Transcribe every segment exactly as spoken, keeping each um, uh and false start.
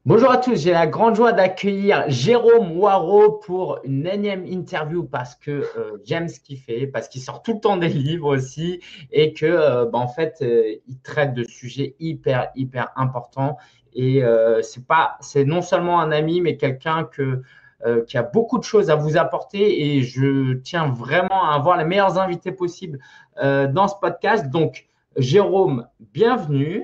Bonjour à tous, j'ai la grande joie d'accueillir Jérôme Waro pour une énième interview parce que euh, j'aime ce qu'il fait, parce qu'il sort tout le temps des livres aussi et que euh, bah, en fait euh, il traite de sujets hyper hyper importants et euh, c'est pas c'est non seulement un ami mais quelqu'un que euh, qui a beaucoup de choses à vous apporter et je tiens vraiment à avoir les meilleurs invités possibles euh, dans ce podcast. Donc Jérôme, bienvenue.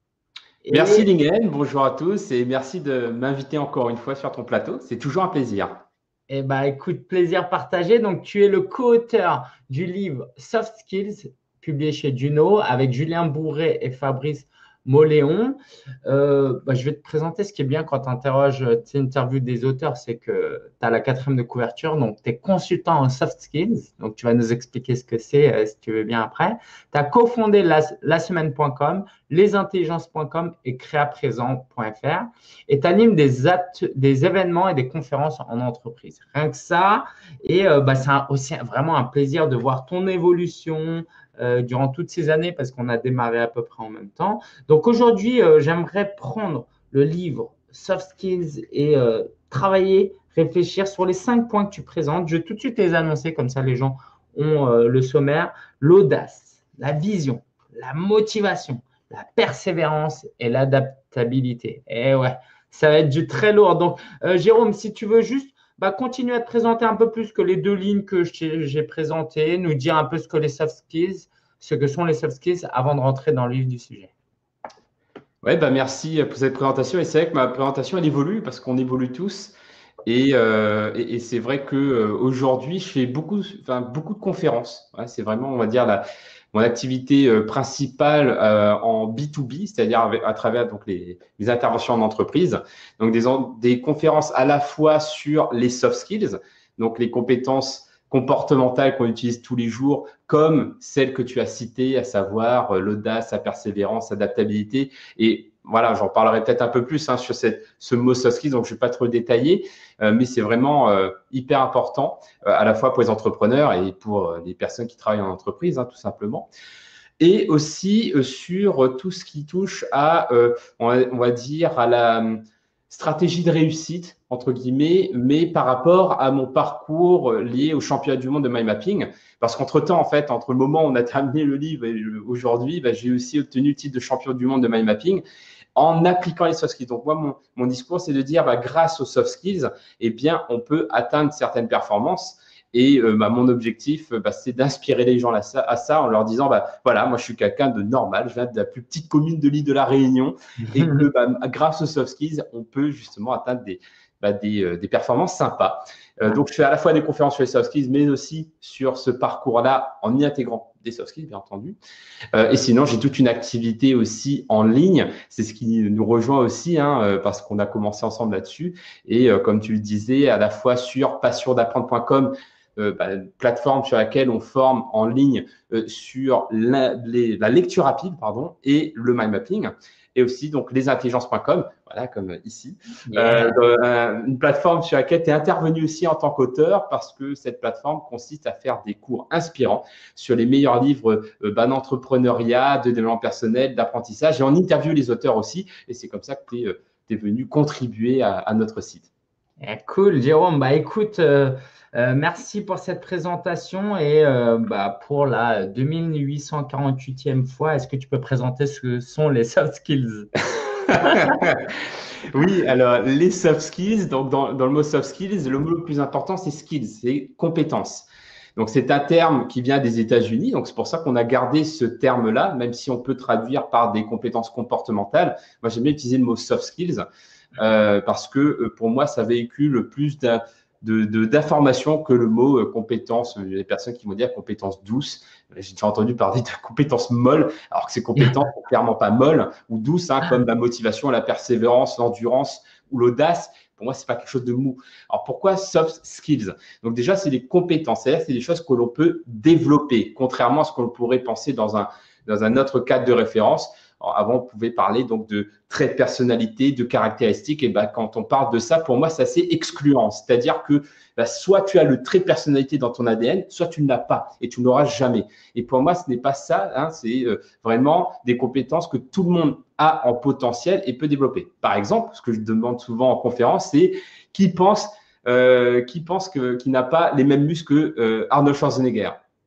Merci Et Lingen, bonjour à tous et merci de m'inviter encore une fois sur ton plateau. C'est toujours un plaisir. Eh ben, écoute, plaisir partagé. Donc, tu es le co-auteur du livre Soft Skills, publié chez Juno, avec Julien Bourré et Fabrice Moléon. Euh, bah, je vais te présenter ce qui est bien quand tu interroges, tu interviews des auteurs, c'est que tu as la quatrième de couverture. Donc, tu es consultant en soft skills. Donc, tu vas nous expliquer ce que c'est, euh, si tu veux bien après. Tu as cofondé la, la semaine point com, lesintelligences point com et créaprésent point f r. Et tu animes des, des événements et des conférences en entreprise. Rien que ça. Et euh, bah, c'est un, aussi vraiment un plaisir de voir ton évolution euh, durant toutes ces années parce qu'on a démarré à peu près en même temps. Donc aujourd'hui, euh, j'aimerais prendre le livre Soft Skills et euh, travailler, réfléchir sur les cinq points que tu présentes. Je vais tout de suite les annoncer, comme ça les gens ont euh, le sommaire. L'audace, la vision, la motivation, la persévérance et l'adaptabilité. Et ouais, ça va être du très lourd. Donc, euh, Jérôme, si tu veux juste bah, continuer à te présenter un peu plus que les deux lignes que j'ai présentées, nous dire un peu ce que les soft skills, ce que sont les soft skills avant de rentrer dans le vif du sujet. Ouais, bah merci pour cette présentation. Et c'est vrai que ma présentation, elle évolue parce qu'on évolue tous. Et, euh, et, et c'est vrai que euh, aujourd'hui, je fais beaucoup, enfin, beaucoup de conférences. Ouais, c'est vraiment, on va dire, la, mon activité euh, principale euh, en B deux B, c'est-à-dire avec- à travers donc les, les interventions en entreprise. Donc des, en- des conférences à la fois sur les soft skills, donc les compétences comportementales qu'on utilise tous les jours, comme celles que tu as citées, à savoir euh, l'audace, la persévérance, l'adaptabilité. Et voilà, j'en parlerai peut-être un peu plus hein, sur cette, ce mot soft skills, donc je ne vais pas trop détailler, euh, mais c'est vraiment euh, hyper important, euh, à la fois pour les entrepreneurs et pour euh, les personnes qui travaillent en entreprise, hein, tout simplement. Et aussi euh, sur euh, tout ce qui touche à, euh, on, va, on va dire, à la euh, stratégie de réussite, entre guillemets, mais par rapport à mon parcours euh, lié au championnat du monde de mind mapping. Parce qu'entre-temps, en fait, entre le moment où on a terminé le livre et aujourd'hui, bah, j'ai aussi obtenu le titre de champion du monde de mind mapping en appliquant les soft skills. Donc, moi, mon, mon discours, c'est de dire, bah, grâce aux soft skills, eh bien, on peut atteindre certaines performances. Et euh, bah, mon objectif, bah, c'est d'inspirer les gens à ça, à ça en leur disant, bah, voilà, moi, je suis quelqu'un de normal, je viens de la plus petite commune de l'île de la Réunion et que bah, grâce aux soft skills, on peut justement atteindre des, bah, des, euh, des performances sympas. Euh, donc, je fais à la fois des conférences sur les soft skills, mais aussi sur ce parcours-là en y intégrant des soft skills, bien entendu. Euh, et sinon, j'ai toute une activité aussi en ligne. C'est ce qui nous rejoint aussi, hein, euh, parce qu'on a commencé ensemble là-dessus. Et euh, comme tu le disais, à la fois sur passion d'apprendre point com, euh, bah, plateforme sur laquelle on forme en ligne euh, sur la, les, la lecture rapide, pardon, et le mind mapping. Et aussi donc les intelligences point com, voilà, comme ici. Yeah. Euh, euh, une plateforme sur laquelle tu es intervenu aussi en tant qu'auteur parce que cette plateforme consiste à faire des cours inspirants sur les meilleurs livres euh, bah, d'entrepreneuriat, de développement personnel, d'apprentissage. Et on interviewe les auteurs aussi. Et c'est comme ça que tu es, euh, es venu contribuer à, à notre site. Eh, cool, Jérôme. Bah, écoute, euh, euh, merci pour cette présentation et euh, bah, pour la deux mille huit cent quarante-huitième fois, est-ce que tu peux présenter ce que sont les soft skills? Oui, alors les soft skills, donc dans, dans le mot soft skills, le mot le plus important, c'est skills, c'est compétences. Donc c'est un terme qui vient des États-Unis, donc c'est pour ça qu'on a gardé ce terme-là, même si on peut traduire par des compétences comportementales. Moi, j'aime bien utiliser le mot soft skills euh, parce que euh, pour moi, ça véhicule plus d'un de, de, d'informations que le mot euh, compétences. Il y a des personnes qui vont dire compétences douces. J'ai déjà entendu parler de compétences molles, alors que ces compétences sont clairement pas molles ou douces, hein, comme la motivation, la persévérance, l'endurance ou l'audace. Pour moi, c'est pas quelque chose de mou. Alors pourquoi soft skills? Donc déjà, c'est des compétences, c'est-à-dire c'est des choses que l'on peut développer, contrairement à ce qu'on pourrait penser dans un dans un autre cadre de référence Alors, avant, on pouvait parler donc de traits de personnalité, de caractéristiques. Et ben, quand on parle de ça, pour moi, c'est assez excluant. C'est-à-dire que ben, soit tu as le trait de personnalité dans ton A D N, soit tu ne l'as pas et tu ne l'auras jamais. Et pour moi, ce n'est pas ça. Hein, c'est euh, vraiment des compétences que tout le monde a en potentiel et peut développer. Par exemple, ce que je demande souvent en conférence, c'est qui pense, euh, qui pense que, qui n'a pas les mêmes muscles que euh, Arnold Schwarzenegger.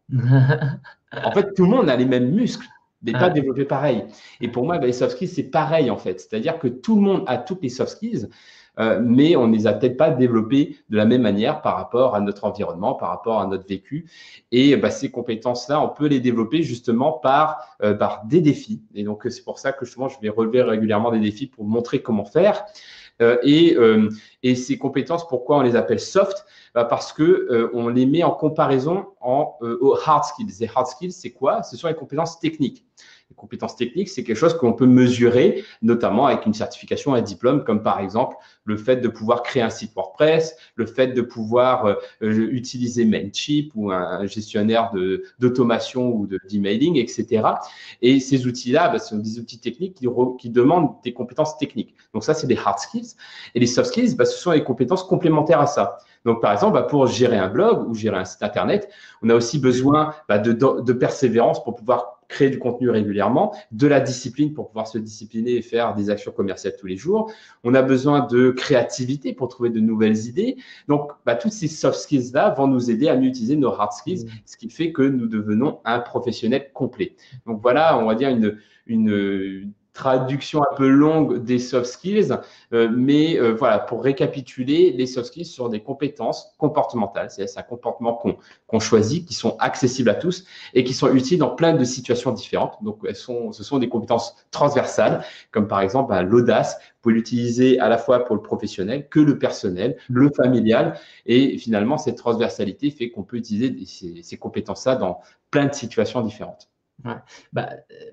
En fait, tout le monde a les mêmes muscles, mais pas développés pareil. Et pour moi, ben, les soft skills, c'est pareil en fait. C'est-à-dire que tout le monde a toutes les soft skills, euh, mais on ne les a peut-être pas développées de la même manière par rapport à notre environnement, par rapport à notre vécu. Et ben, ces compétences-là, on peut les développer justement par, euh, par des défis. Et donc, c'est pour ça que justement, je vais relever régulièrement des défis pour montrer comment faire. Euh, et, euh, et ces compétences, pourquoi on les appelle soft? Bah parce que euh, on les met en comparaison en, euh, aux hard skills. Les hard skills, c'est quoi? Ce sont les compétences techniques. Les compétences techniques, c'est quelque chose qu'on peut mesurer, notamment avec une certification, un diplôme, comme par exemple le fait de pouvoir créer un site WordPress, le fait de pouvoir euh, utiliser Mailchimp ou un gestionnaire de, d'automation ou de, d'emailing, et cetera. Et ces outils-là, bah, ce sont des outils techniques qui, re, qui demandent des compétences techniques. Donc ça, c'est des hard skills. Et les soft skills, bah, ce sont les compétences complémentaires à ça. Donc, par exemple, bah, pour gérer un blog ou gérer un site Internet, on a aussi besoin bah, de, de, de persévérance pour pouvoir créer du contenu régulièrement, de la discipline pour pouvoir se discipliner et faire des actions commerciales tous les jours. On a besoin de créativité pour trouver de nouvelles idées. Donc, bah, toutes ces soft skills-là vont nous aider à mieux utiliser nos hard skills, ce qui fait que nous devenons un professionnel complet. Donc, voilà, on va dire une, une traduction un peu longue des soft skills, euh, mais euh, voilà, pour récapituler, les soft skills sont des compétences comportementales, c'est un comportement qu'on qu'on choisit, qui sont accessibles à tous et qui sont utiles dans plein de situations différentes. Donc, elles sont, ce sont des compétences transversales, comme par exemple bah, l'audace. Vous pouvez l'utiliser à la fois pour le professionnel que le personnel, le familial, et finalement, cette transversalité fait qu'on peut utiliser ces, ces compétences-là dans plein de situations différentes. Ouais. Bah,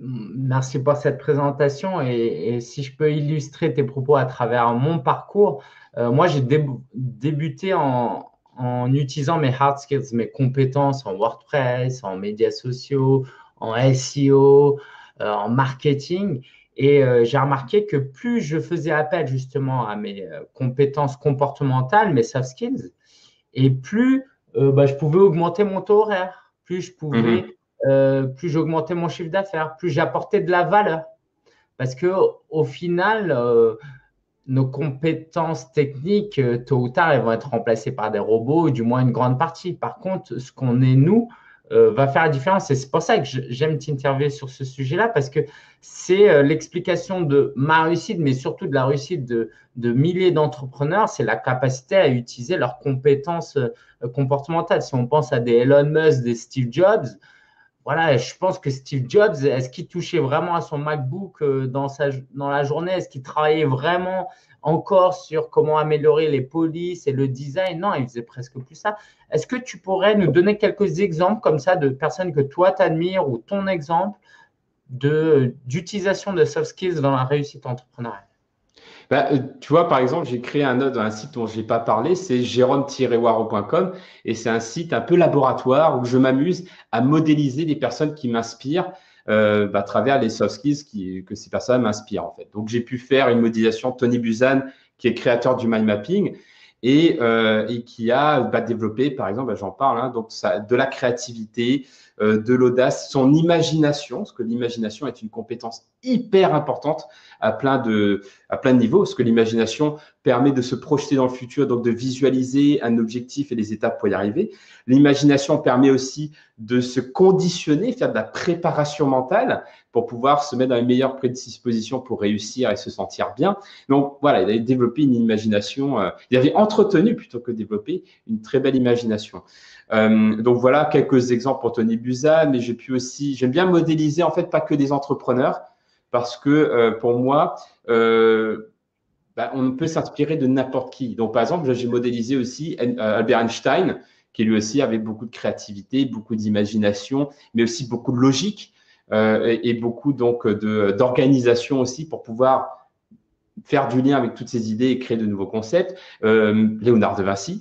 merci pour cette présentation et, et si je peux illustrer tes propos à travers mon parcours, euh, moi j'ai dé débuté en, en utilisant mes hard skills, mes compétences en WordPress, en médias sociaux, en S E O, euh, en marketing et euh, j'ai remarqué que plus je faisais appel justement à mes euh, compétences comportementales, mes soft skills, et plus euh, bah, je pouvais augmenter mon taux horaire, plus je pouvais… Mm-hmm. Euh, plus j'augmentais mon chiffre d'affaires, plus j'apportais de la valeur. Parce que au final, euh, nos compétences techniques, euh, tôt ou tard, elles vont être remplacées par des robots, ou du moins une grande partie. Par contre, ce qu'on est nous euh, va faire la différence. Et c'est pour ça que j'aime t'interviewer sur ce sujet-là, parce que c'est euh, l'explication de ma réussite, mais surtout de la réussite de, de milliers d'entrepreneurs, c'est la capacité à utiliser leurs compétences euh, comportementales. Si on pense à des Elon Musk, des Steve Jobs, voilà, je pense que Steve Jobs, est-ce qu'il touchait vraiment à son MacBook dans, sa, dans la journée? Est-ce qu'il travaillait vraiment encore sur comment améliorer les polices et le design? Non, il faisait presque plus ça. Est-ce que tu pourrais nous donner quelques exemples comme ça de personnes que toi t'admires ou ton exemple d'utilisation de, de soft skills dans la réussite entrepreneuriale? Bah, tu vois, par exemple, j'ai créé un, un site dont je n'ai pas parlé, c'est jérôme tiret waro point com et c'est un site un peu laboratoire où je m'amuse à modéliser des personnes qui m'inspirent euh, bah, à travers les soft skills qui, que ces personnes m'inspirent en fait. Donc, j'ai pu faire une modélisation de Tony Buzan, qui est créateur du mind mapping et, euh, et qui a bah, développé, par exemple, bah, j'en parle, hein, donc ça, de la créativité, euh, de l'audace, son imagination, parce que l'imagination est une compétence hyper importante à plein de, à plein de niveaux, parce que l'imagination permet de se projeter dans le futur, donc de visualiser un objectif et les étapes pour y arriver. L'imagination permet aussi de se conditionner, faire de la préparation mentale pour pouvoir se mettre dans les meilleures prédispositions pour réussir et se sentir bien. Donc voilà, il avait développé une imagination, euh, il avait entretenu plutôt que développé une très belle imagination. Euh, donc voilà quelques exemples pour Tony Buzan, mais j'ai pu aussi, j'aime bien modéliser en fait pas que des entrepreneurs, parce que euh, pour moi, euh, bah, on peut s'inspirer de n'importe qui. Donc, par exemple, j'ai modélisé aussi Albert Einstein, qui lui aussi avait beaucoup de créativité, beaucoup d'imagination, mais aussi beaucoup de logique euh, et, et beaucoup donc d'organisation aussi pour pouvoir faire du lien avec toutes ces idées et créer de nouveaux concepts. Euh, Léonard de Vinci,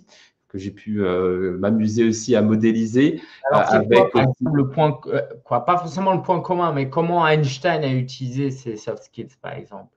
que j'ai pu euh, m'amuser aussi à modéliser. Alors, euh, c'est avec quoi, par exemple, le point, euh, quoi, pas forcément le point commun, mais comment Einstein a utilisé ces soft skills, par exemple?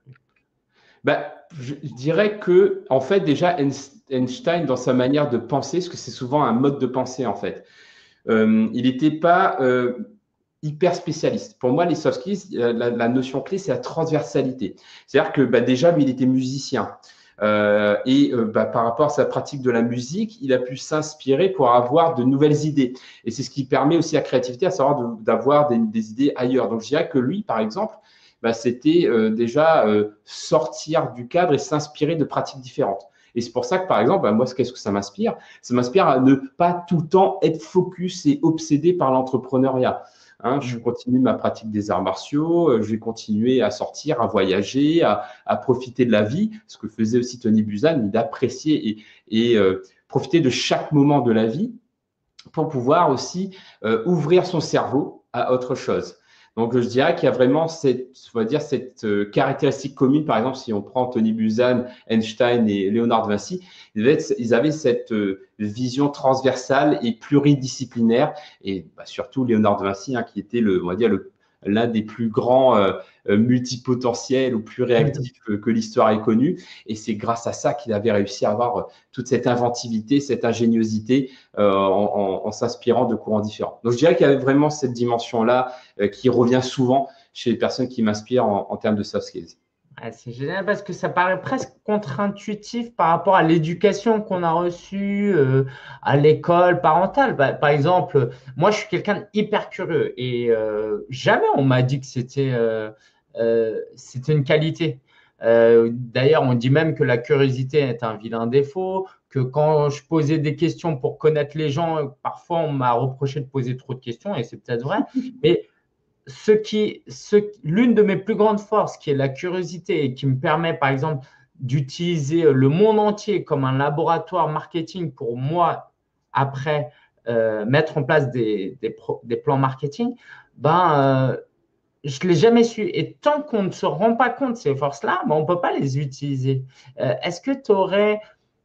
Ben, je, je dirais que, en fait, déjà, Einstein, dans sa manière de penser, parce que c'est souvent un mode de pensée, en fait, euh, il n'était pas euh, hyper spécialiste. Pour moi, les soft skills, la, la notion clé, c'est la transversalité. C'est-à-dire que bah, déjà, lui, il était musicien. Euh, et euh, bah, par rapport à sa pratique de la musique, il a pu s'inspirer pour avoir de nouvelles idées. Et c'est ce qui permet aussi à la créativité, à savoir d'avoir des, des idées ailleurs. Donc, je dirais que lui, par exemple, bah, c'était euh, déjà euh, sortir du cadre et s'inspirer de pratiques différentes. Et c'est pour ça que, par exemple, bah, moi, qu'est-ce que ça m'inspire? Ça m'inspire à ne pas tout le temps être focus et obsédé par l'entrepreneuriat. Hein, je continue ma pratique des arts martiaux, je vais continuer à sortir, à voyager, à, à profiter de la vie, ce que faisait aussi Tony Buzan, d'apprécier et, et euh, profiter de chaque moment de la vie pour pouvoir aussi euh, ouvrir son cerveau à autre chose. Donc, je dirais qu'il y a vraiment cette, on va dire, cette euh, caractéristique commune. Par exemple, si on prend Tony Buzan, Einstein et Léonard de Vinci, ils avaient, ils avaient cette euh, vision transversale et pluridisciplinaire. Et bah, surtout Léonard de Vinci, hein, qui était le, on va dire, le, l'un des plus grands euh, multipotentiels ou plus réactifs que, que l'histoire ait connu. Et c'est grâce à ça qu'il avait réussi à avoir euh, toute cette inventivité, cette ingéniosité euh, en, en, en s'inspirant de courants différents. Donc, je dirais qu'il y avait vraiment cette dimension-là euh, qui revient souvent chez les personnes qui m'inspirent en, en termes de soft skills. Ah, c'est génial parce que ça paraît presque contre-intuitif par rapport à l'éducation qu'on a reçue euh, à l'école parentale. Bah, par exemple, moi, je suis quelqu'un d'hyper curieux et euh, jamais on m'a dit que c'était euh, euh, c'était une qualité. Euh, d'ailleurs, on dit même que la curiosité est un vilain défaut, que quand je posais des questions pour connaître les gens, parfois on m'a reproché de poser trop de questions et c'est peut-être vrai. Mais ce qui, ce, l'une de mes plus grandes forces, qui est la curiosité et qui me permet, par exemple, d'utiliser le monde entier comme un laboratoire marketing pour moi, après, euh, mettre en place des, des, pro, des plans marketing, ben, euh, je ne l'ai jamais su. Et tant qu'on ne se rend pas compte de ces forces-là, ben, on ne peut pas les utiliser. Euh, est-ce que tu aurais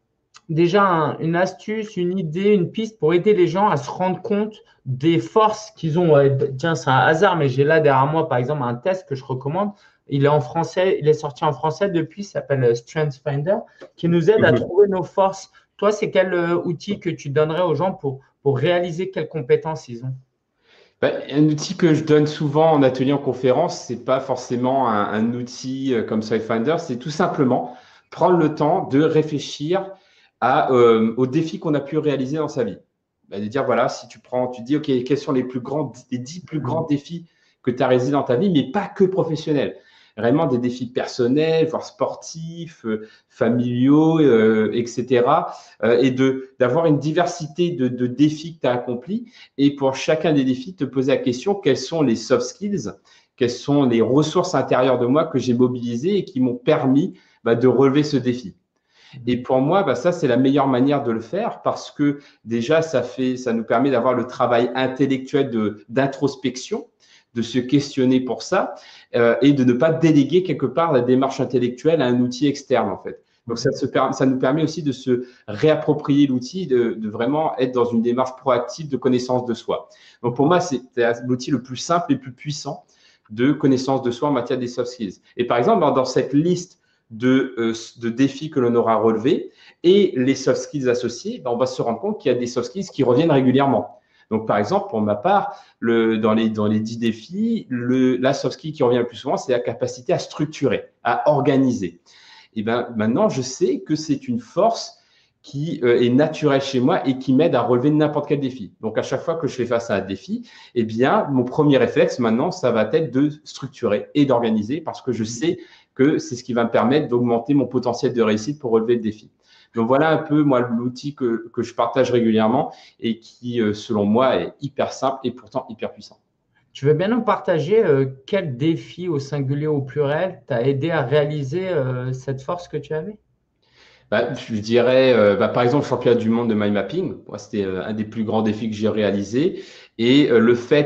déjà un, une astuce, une idée, une piste pour aider les gens à se rendre compte des forces qu'ils ont? Ouais, tiens, c'est un hasard, mais j'ai là derrière moi, par exemple, un test que je recommande. Il est en français, il est sorti en français depuis, il s'appelle StrengthsFinder, qui nous aide à Mhm. trouver nos forces. Toi, c'est quel euh, outil que tu donnerais aux gens pour, pour réaliser quelles compétences ils ont? Ben, un outil que je donne souvent en atelier, en conférence, c'est pas forcément un, un outil euh, comme SciFinder, c'est tout simplement prendre le temps de réfléchir à, euh, aux défis qu'on a pu réaliser dans sa vie. Ben, de dire, voilà, si tu prends, tu dis, OK, quels sont les plus grands, les dix plus grands défis que tu as réalisés dans ta vie, mais pas que professionnels. Vraiment des défis personnels, voire sportifs, euh, familiaux, euh, et cetera. Euh, et de d'avoir une diversité de, de défis que tu as accomplis. Et pour chacun des défis, te poser la question, quels sont les soft skills, quelles sont les ressources intérieures de moi que j'ai mobilisées et qui m'ont permis bah, de relever ce défi. Et pour moi, bah, ça, c'est la meilleure manière de le faire parce que déjà, ça, fait, ça nous permet d'avoir le travail intellectuel de, d'introspection, de se questionner pour ça euh, et de ne pas déléguer quelque part la démarche intellectuelle à un outil externe, en fait. Donc, ça, se, ça nous permet aussi de se réapproprier l'outil, de, de vraiment être dans une démarche proactive de connaissance de soi. Donc, pour moi, c'est l'outil le plus simple et le plus puissant de connaissance de soi en matière des soft skills. Et par exemple, dans cette liste de, euh, de défis que l'on aura relevés et les soft skills associés, ben, on va se rendre compte qu'il y a des soft skills qui reviennent régulièrement. Donc, par exemple, pour ma part, le, dans, les, dans les dix défis, le, la soft skill qui revient le plus souvent, c'est la capacité à structurer, à organiser. Et ben, maintenant, je sais que c'est une force qui euh, est naturelle chez moi et qui m'aide à relever n'importe quel défi. Donc, à chaque fois que je fais face à un défi, eh bien, mon premier réflexe maintenant, ça va être de structurer et d'organiser parce que je sais que c'est ce qui va me permettre d'augmenter mon potentiel de réussite pour relever le défi. Donc, voilà un peu, moi, l'outil que, que je partage régulièrement et qui, euh, selon moi, est hyper simple et pourtant hyper puissant. Tu veux bien nous partager euh, quel défi au singulier ou au pluriel t'a aidé à réaliser euh, cette force que tu avais? Bah, je dirais, euh, bah, par exemple, le championnat du monde de mind mapping. Moi, c'était euh, un des plus grands défis que j'ai réalisé. Et euh, le fait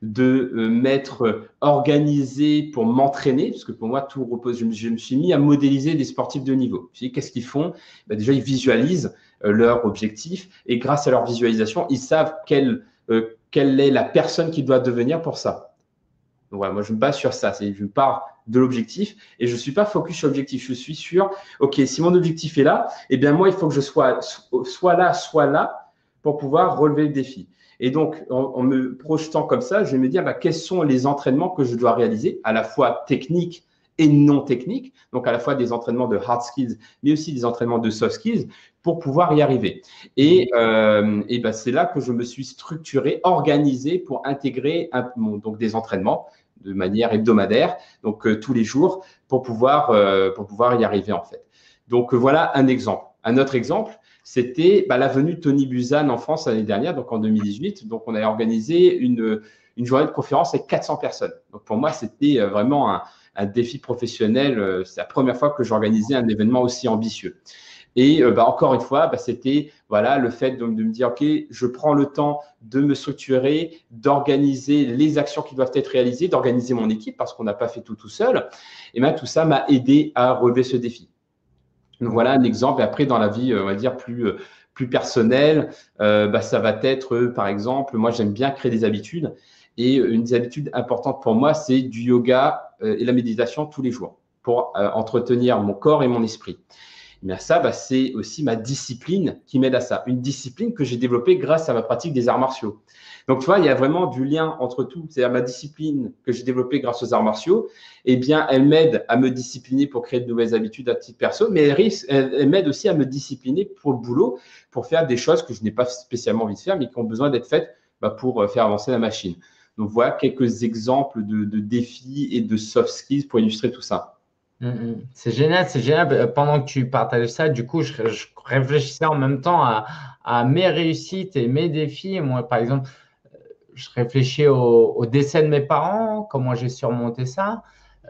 de euh, m'être organisé pour m'entraîner, parce que pour moi, tout repose. Je me, je me suis mis à modéliser des sportifs de niveau. Qu'est-ce qu'ils font? Ben déjà, ils visualisent euh, leur objectif et grâce à leur visualisation, ils savent quelle, euh, quelle est la personne qu'ils doivent devenir pour ça. Donc voilà, moi, je me base sur ça. C'est, je pars de l'objectif et je ne suis pas focus sur l'objectif. Je suis sur, OK, si mon objectif est là, eh bien, moi, il faut que je sois soit là, soit là pour pouvoir relever le défi. Et donc, en, en me projetant comme ça, je vais me dire bah, quels sont les entraînements que je dois réaliser, à la fois techniques et non techniques, donc à la fois des entraînements de hard skills, mais aussi des entraînements de soft skills pour pouvoir y arriver. Et, euh, et bah, c'est là que je me suis structuré, organisé pour intégrer un, bon, donc des entraînements de manière hebdomadaire, donc euh, tous les jours, pour pouvoir, euh, pour pouvoir y arriver en fait. Donc euh, voilà un exemple. Un autre exemple, c'était bah, la venue de Tony Buzan en France l'année dernière, donc en deux mille dix-huit. Donc on avait organisé une, une journée de conférence avec quatre cents personnes. Donc pour moi, c'était vraiment un, un défi professionnel. C'est la première fois que j'organisais un événement aussi ambitieux. Et euh, bah, encore une fois, bah, c'était voilà, le fait de, de me dire, OK, je prends le temps de me structurer, d'organiser les actions qui doivent être réalisées, d'organiser mon équipe parce qu'on n'a pas fait tout tout seul. Et bien, tout ça m'a aidé à relever ce défi. Donc, voilà un exemple. Et après, dans la vie, on va dire, plus, plus personnelle, euh, bah, ça va être, par exemple, moi, j'aime bien créer des habitudes. Et une des habitudes importantes pour moi, c'est du yoga euh, et la méditation tous les jours pour euh, entretenir mon corps et mon esprit. Mais ça, bah, c'est aussi ma discipline qui m'aide à ça. Une discipline que j'ai développée grâce à ma pratique des arts martiaux. Donc, tu vois, il y a vraiment du lien entre tout. C'est-à-dire ma discipline que j'ai développée grâce aux arts martiaux, eh bien, elle m'aide à me discipliner pour créer de nouvelles habitudes à titre perso, mais elle, elle, elle m'aide aussi à me discipliner pour le boulot, pour faire des choses que je n'ai pas spécialement envie de faire, mais qui ont besoin d'être faites bah, pour faire avancer la machine. Donc, voilà quelques exemples de, de défis et de soft skills pour illustrer tout ça. C'est génial, c'est génial. Pendant que tu partages ça, du coup, je, je réfléchissais en même temps à, à, mes réussites et mes défis. Moi, par exemple, je réfléchis au, au décès de mes parents, comment j'ai surmonté ça.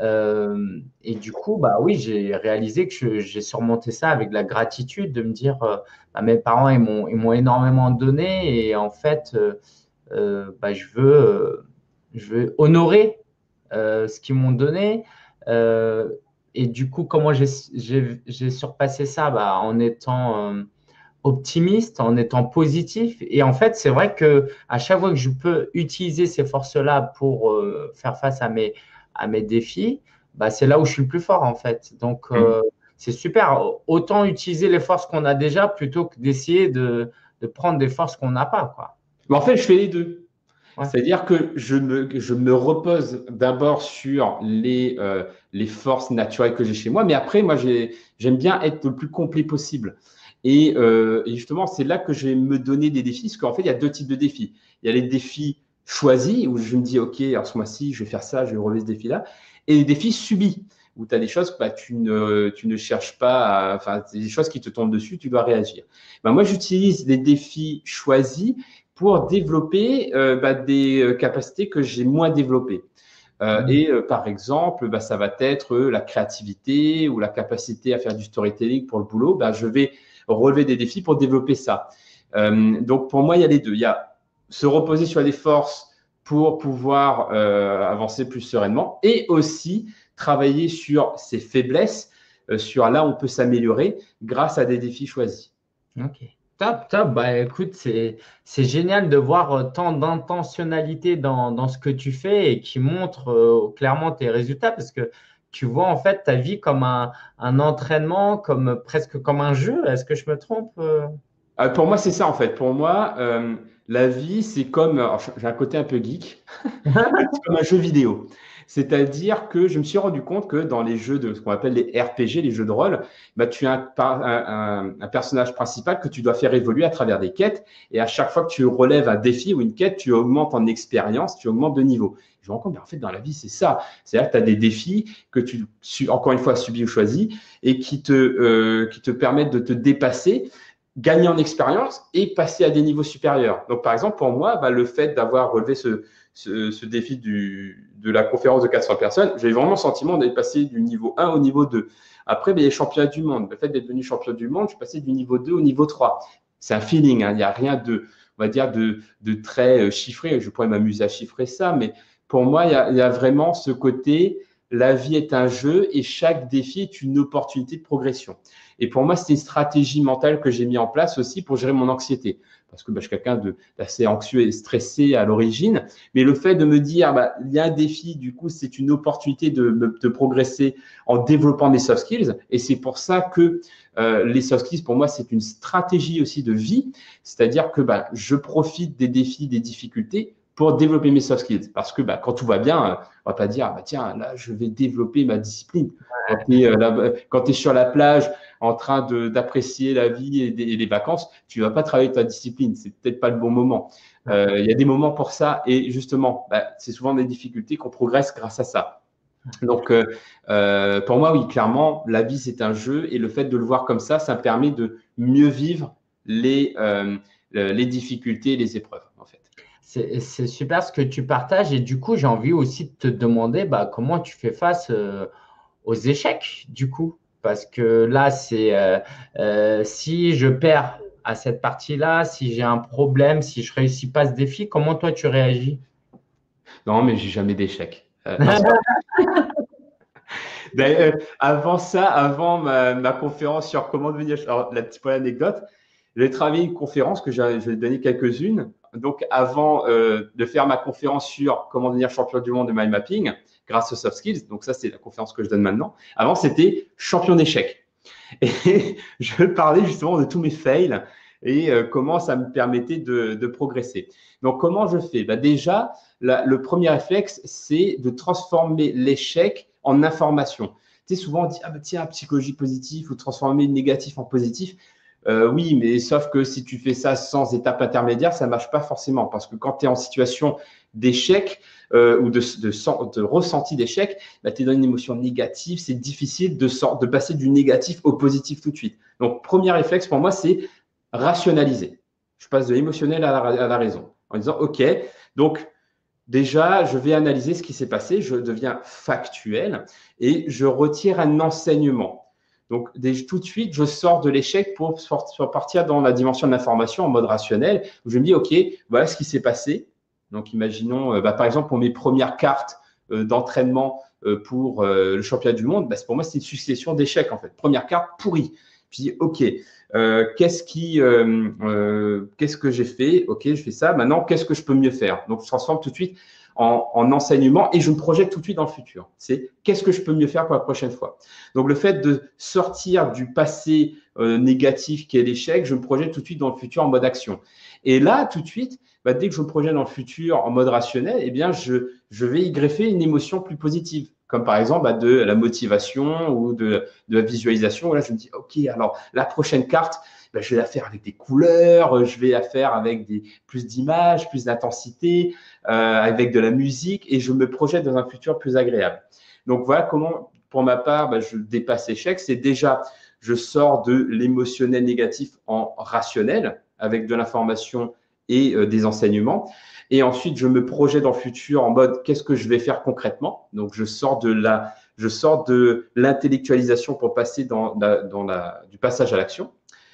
Euh, et du coup, bah oui, j'ai réalisé que j'ai surmonté ça avec de la gratitude, de me dire, euh, bah, mes parents, ils m'ont, ils m'ont énormément donné et en fait, euh, euh, bah, je veux, euh, je veux honorer euh, ce qu'ils m'ont donné. Euh, et du coup, comment j'ai surpassé ça bah, en étant euh, optimiste, en étant positif. Et en fait, c'est vrai que à chaque fois que je peux utiliser ces forces-là pour euh, faire face à mes, à mes défis, bah, c'est là où je suis le plus fort en fait. Donc, euh, mmh. c'est super. Autant utiliser les forces qu'on a déjà plutôt que d'essayer de, de prendre des forces qu'on n'a pas, quoi. Mais en fait, je fais les deux. Ouais. C'est-à-dire que je me, je me repose d'abord sur les, euh, les forces naturelles que j'ai chez moi, mais après, moi, j'aime bien être le plus complet possible. Et, euh, et justement, c'est là que je vais me donner des défis, parce qu'en fait, il y a deux types de défis. Il y a les défis choisis, où je me dis, OK, alors ce mois-ci, je vais faire ça, je vais relever ce défi-là, et les défis subis, où tu as des choses que bah, tu, ne, tu ne cherches pas, à, enfin, des choses qui te tombent dessus, tu dois réagir. Bah, moi, j'utilise les défis choisis pour développer euh, bah, des capacités que j'ai moins développées. Euh, mmh. Et euh, par exemple, bah, ça va être la créativité ou la capacité à faire du storytelling pour le boulot. Bah, je vais relever des défis pour développer ça. Euh, donc, pour moi, il y a les deux. Il y a se reposer sur les forces pour pouvoir euh, avancer plus sereinement et aussi travailler sur ses faiblesses, euh, sur là où on peut s'améliorer grâce à des défis choisis. Ok. Top, top. Bah, écoute, c'est, c'est génial de voir tant d'intentionnalité dans, dans ce que tu fais et qui montre euh, clairement tes résultats parce que tu vois en fait ta vie comme un, un entraînement, comme presque comme un jeu. Est-ce que je me trompe? euh, Pour moi, c'est ça en fait. Pour moi, euh, la vie, c'est comme, j'ai un côté un peu geek, c'est comme un jeu vidéo. C'est-à-dire que je me suis rendu compte que dans les jeux de ce qu'on appelle les R P G, les jeux de rôle, bah, tu as un, un, un personnage principal que tu dois faire évoluer à travers des quêtes. Et à chaque fois que tu relèves un défi ou une quête, tu augmentes en expérience, tu augmentes de niveau. Je me rends compte, mais en fait, dans la vie, c'est ça. C'est-à-dire que tu as des défis que tu, encore une fois, subis ou choisis et qui te, euh, qui te permettent de te dépasser, gagner en expérience et passer à des niveaux supérieurs. Donc, par exemple, pour moi, bah, le fait d'avoir relevé ce, ce, ce défi du, de la conférence de quatre cents personnes, j'ai vraiment le sentiment d'être passé du niveau un au niveau deux. Après, bah, les championnats du monde, le fait d'être devenu champion du monde, je suis passé du niveau deux au niveau trois. C'est un feeling, hein, il n'y a rien de on va dire, de, de très chiffré. Je pourrais m'amuser à chiffrer ça, mais pour moi, il y a, il y a vraiment ce côté, la vie est un jeu et chaque défi est une opportunité de progression. Et pour moi, c'est une stratégie mentale que j'ai mis en place aussi pour gérer mon anxiété. Parce que bah, je suis quelqu'un d'assez anxieux et stressé à l'origine. Mais le fait de me dire, bah, il y a un défi, du coup, c'est une opportunité de, de progresser en développant mes soft skills. Et c'est pour ça que euh, les soft skills, pour moi, c'est une stratégie aussi de vie. C'est-à-dire que bah, je profite des défis, des difficultés pour développer mes soft skills. Parce que bah, quand tout va bien, on ne va pas dire, bah, tiens, là, je vais développer ma discipline. Quand tu es, euh, quand tu es sur la plage en train d'apprécier la vie et, des, et les vacances, tu ne vas pas travailler ta discipline. C'est peut-être pas le bon moment. Euh, il y a des moments pour ça. Et justement, bah, c'est souvent des difficultés qu'on progresse grâce à ça. Donc, euh, euh, pour moi, oui, clairement, la vie, c'est un jeu. Et le fait de le voir comme ça, ça permet de mieux vivre les, euh, les difficultés et les épreuves, en fait. C'est super ce que tu partages. Et du coup, j'ai envie aussi de te demander bah, comment tu fais face euh, aux échecs, du coup. Parce que là, c'est euh, euh, si je perds à cette partie-là, si j'ai un problème, si je réussis pas ce défi, comment toi tu réagis? Non, mais j'ai jamais d'échec. Euh, non, ben, euh, avant ça, avant ma, ma conférence sur comment devenir, alors la petite anecdote, j'ai travaillé une conférence que je vais donner quelques-unes. Donc, avant euh, de faire ma conférence sur comment devenir champion du monde de mind mapping, grâce aux soft skills, donc ça, c'est la conférence que je donne maintenant. Avant, c'était champion d'échecs. Et je parlais justement de tous mes fails et euh, comment ça me permettait de, de progresser. Donc, comment je fais? Ben, déjà, la, le premier réflexe, c'est de transformer l'échec en information. Tu sais, souvent, on dit, ah ben tiens, psychologie positive ou transformer le négatif en positif. Euh, oui, mais sauf que si tu fais ça sans étape intermédiaire, ça ne marche pas forcément. Parce que quand tu es en situation d'échec euh, ou de, de, de ressenti d'échec, bah, tu es dans une émotion négative. C'est difficile de, de passer du négatif au positif tout de suite. Donc, premier réflexe pour moi, c'est rationaliser. Je passe de l'émotionnel à la, à la raison en disant, OK, donc déjà, je vais analyser ce qui s'est passé. Je deviens factuel et je retire un enseignement. Donc, tout de suite, je sors de l'échec pour partir dans la dimension de l'information en mode rationnel, où je me dis, OK, voilà ce qui s'est passé. Donc, imaginons, bah, par exemple, pour mes premières cartes euh, d'entraînement euh, pour euh, le championnat du monde, bah, pour moi, c'est une succession d'échecs, en fait. Première carte pourrie. Puis, je dis, OK, euh, qu'est-ce qui, euh, euh, qu'est-ce que j'ai fait? OK, je fais ça. Maintenant, qu'est-ce que je peux mieux faire? Donc, je transforme tout de suite En, en enseignement et je me projette tout de suite dans le futur. C'est qu'est-ce que je peux mieux faire pour la prochaine fois. Donc, le fait de sortir du passé euh, négatif qui est l'échec, je me projette tout de suite dans le futur en mode action. Et là, tout de suite, bah, dès que je me projette dans le futur en mode rationnel, eh bien, je, je vais y greffer une émotion plus positive, comme par exemple bah, de la motivation ou de, de la visualisation. Là, je me dis, OK, alors la prochaine carte, ben, je vais la faire avec des couleurs, je vais la faire avec des, plus d'images, plus d'intensité, euh, avec de la musique et je me projette dans un futur plus agréable. Donc, voilà comment, pour ma part, ben, je dépasse l'échec. C'est déjà, je sors de l'émotionnel négatif en rationnel avec de l'information et euh, des enseignements. Et ensuite, je me projette dans le futur en mode qu'est-ce que je vais faire concrètement. Donc, je sors de la, je sors de l'intellectualisation pour passer dans, dans la, du passage à l'action.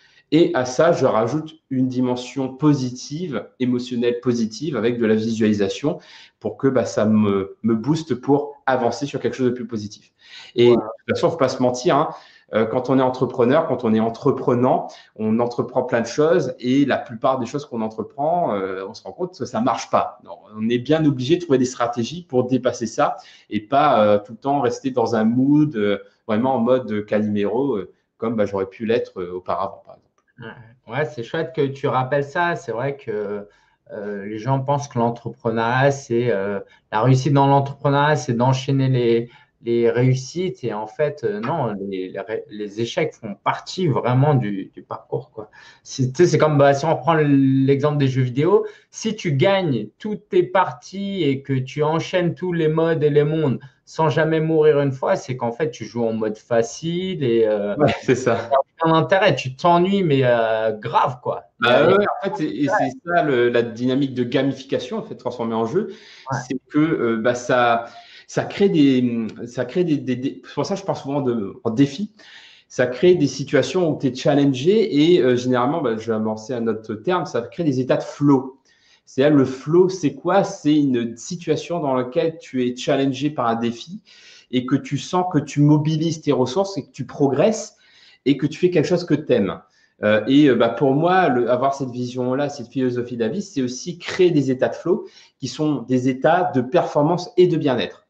Et à ça, je rajoute une dimension positive, émotionnelle positive, avec de la visualisation pour que bah, ça me, me booste pour avancer sur quelque chose de plus positif. Et wow. De toute façon, il ne faut pas se mentir, hein, euh, quand on est entrepreneur, quand on est entreprenant, on entreprend plein de choses et la plupart des choses qu'on entreprend, euh, on se rend compte que ça ne marche pas. Donc, on est bien obligé de trouver des stratégies pour dépasser ça et pas euh, tout le temps rester dans un mood euh, vraiment en mode Calimero, euh, comme bah, j'aurais pu l'être euh, auparavant, par exemple. Ouais, c'est chouette que tu rappelles ça. C'est vrai que euh, les gens pensent que l'entrepreneuriat, c'est euh, la réussite dans l'entrepreneuriat, c'est d'enchaîner les, les réussites. Et en fait, euh, non, les, les, les échecs font partie vraiment du, du parcours, quoi. C'est, c'est comme bah, si on prend l'exemple des jeux vidéo, si tu gagnes toutes tes parties et que tu enchaînes tous les modes et les mondes sans jamais mourir une fois, c'est qu'en fait, tu joues en mode facile et euh, ouais, c'est ça. Un intérêt, tu t'ennuies, mais euh, grave, quoi. Bah, ouais, en fait, et c'est ça le, la dynamique de gamification, en fait, transformée en jeu, ouais. C'est que euh, bah, ça, ça crée des, ça crée des, des, des. C'est pour ça que je parle souvent de en défi. ça crée des situations où tu es challengé et euh, généralement, bah, je vais amorcer un autre terme, ça crée des états de flow. C'est-à-dire le flow, c'est quoi? C'est une situation dans laquelle tu es challengé par un défi et que tu sens que tu mobilises tes ressources et que tu progresses et que tu fais quelque chose que tu aimes. Euh, et euh, bah, pour moi, le, avoir cette vision-là, cette philosophie de la vie, c'est aussi créer des états de flow qui sont des états de performance et de bien-être.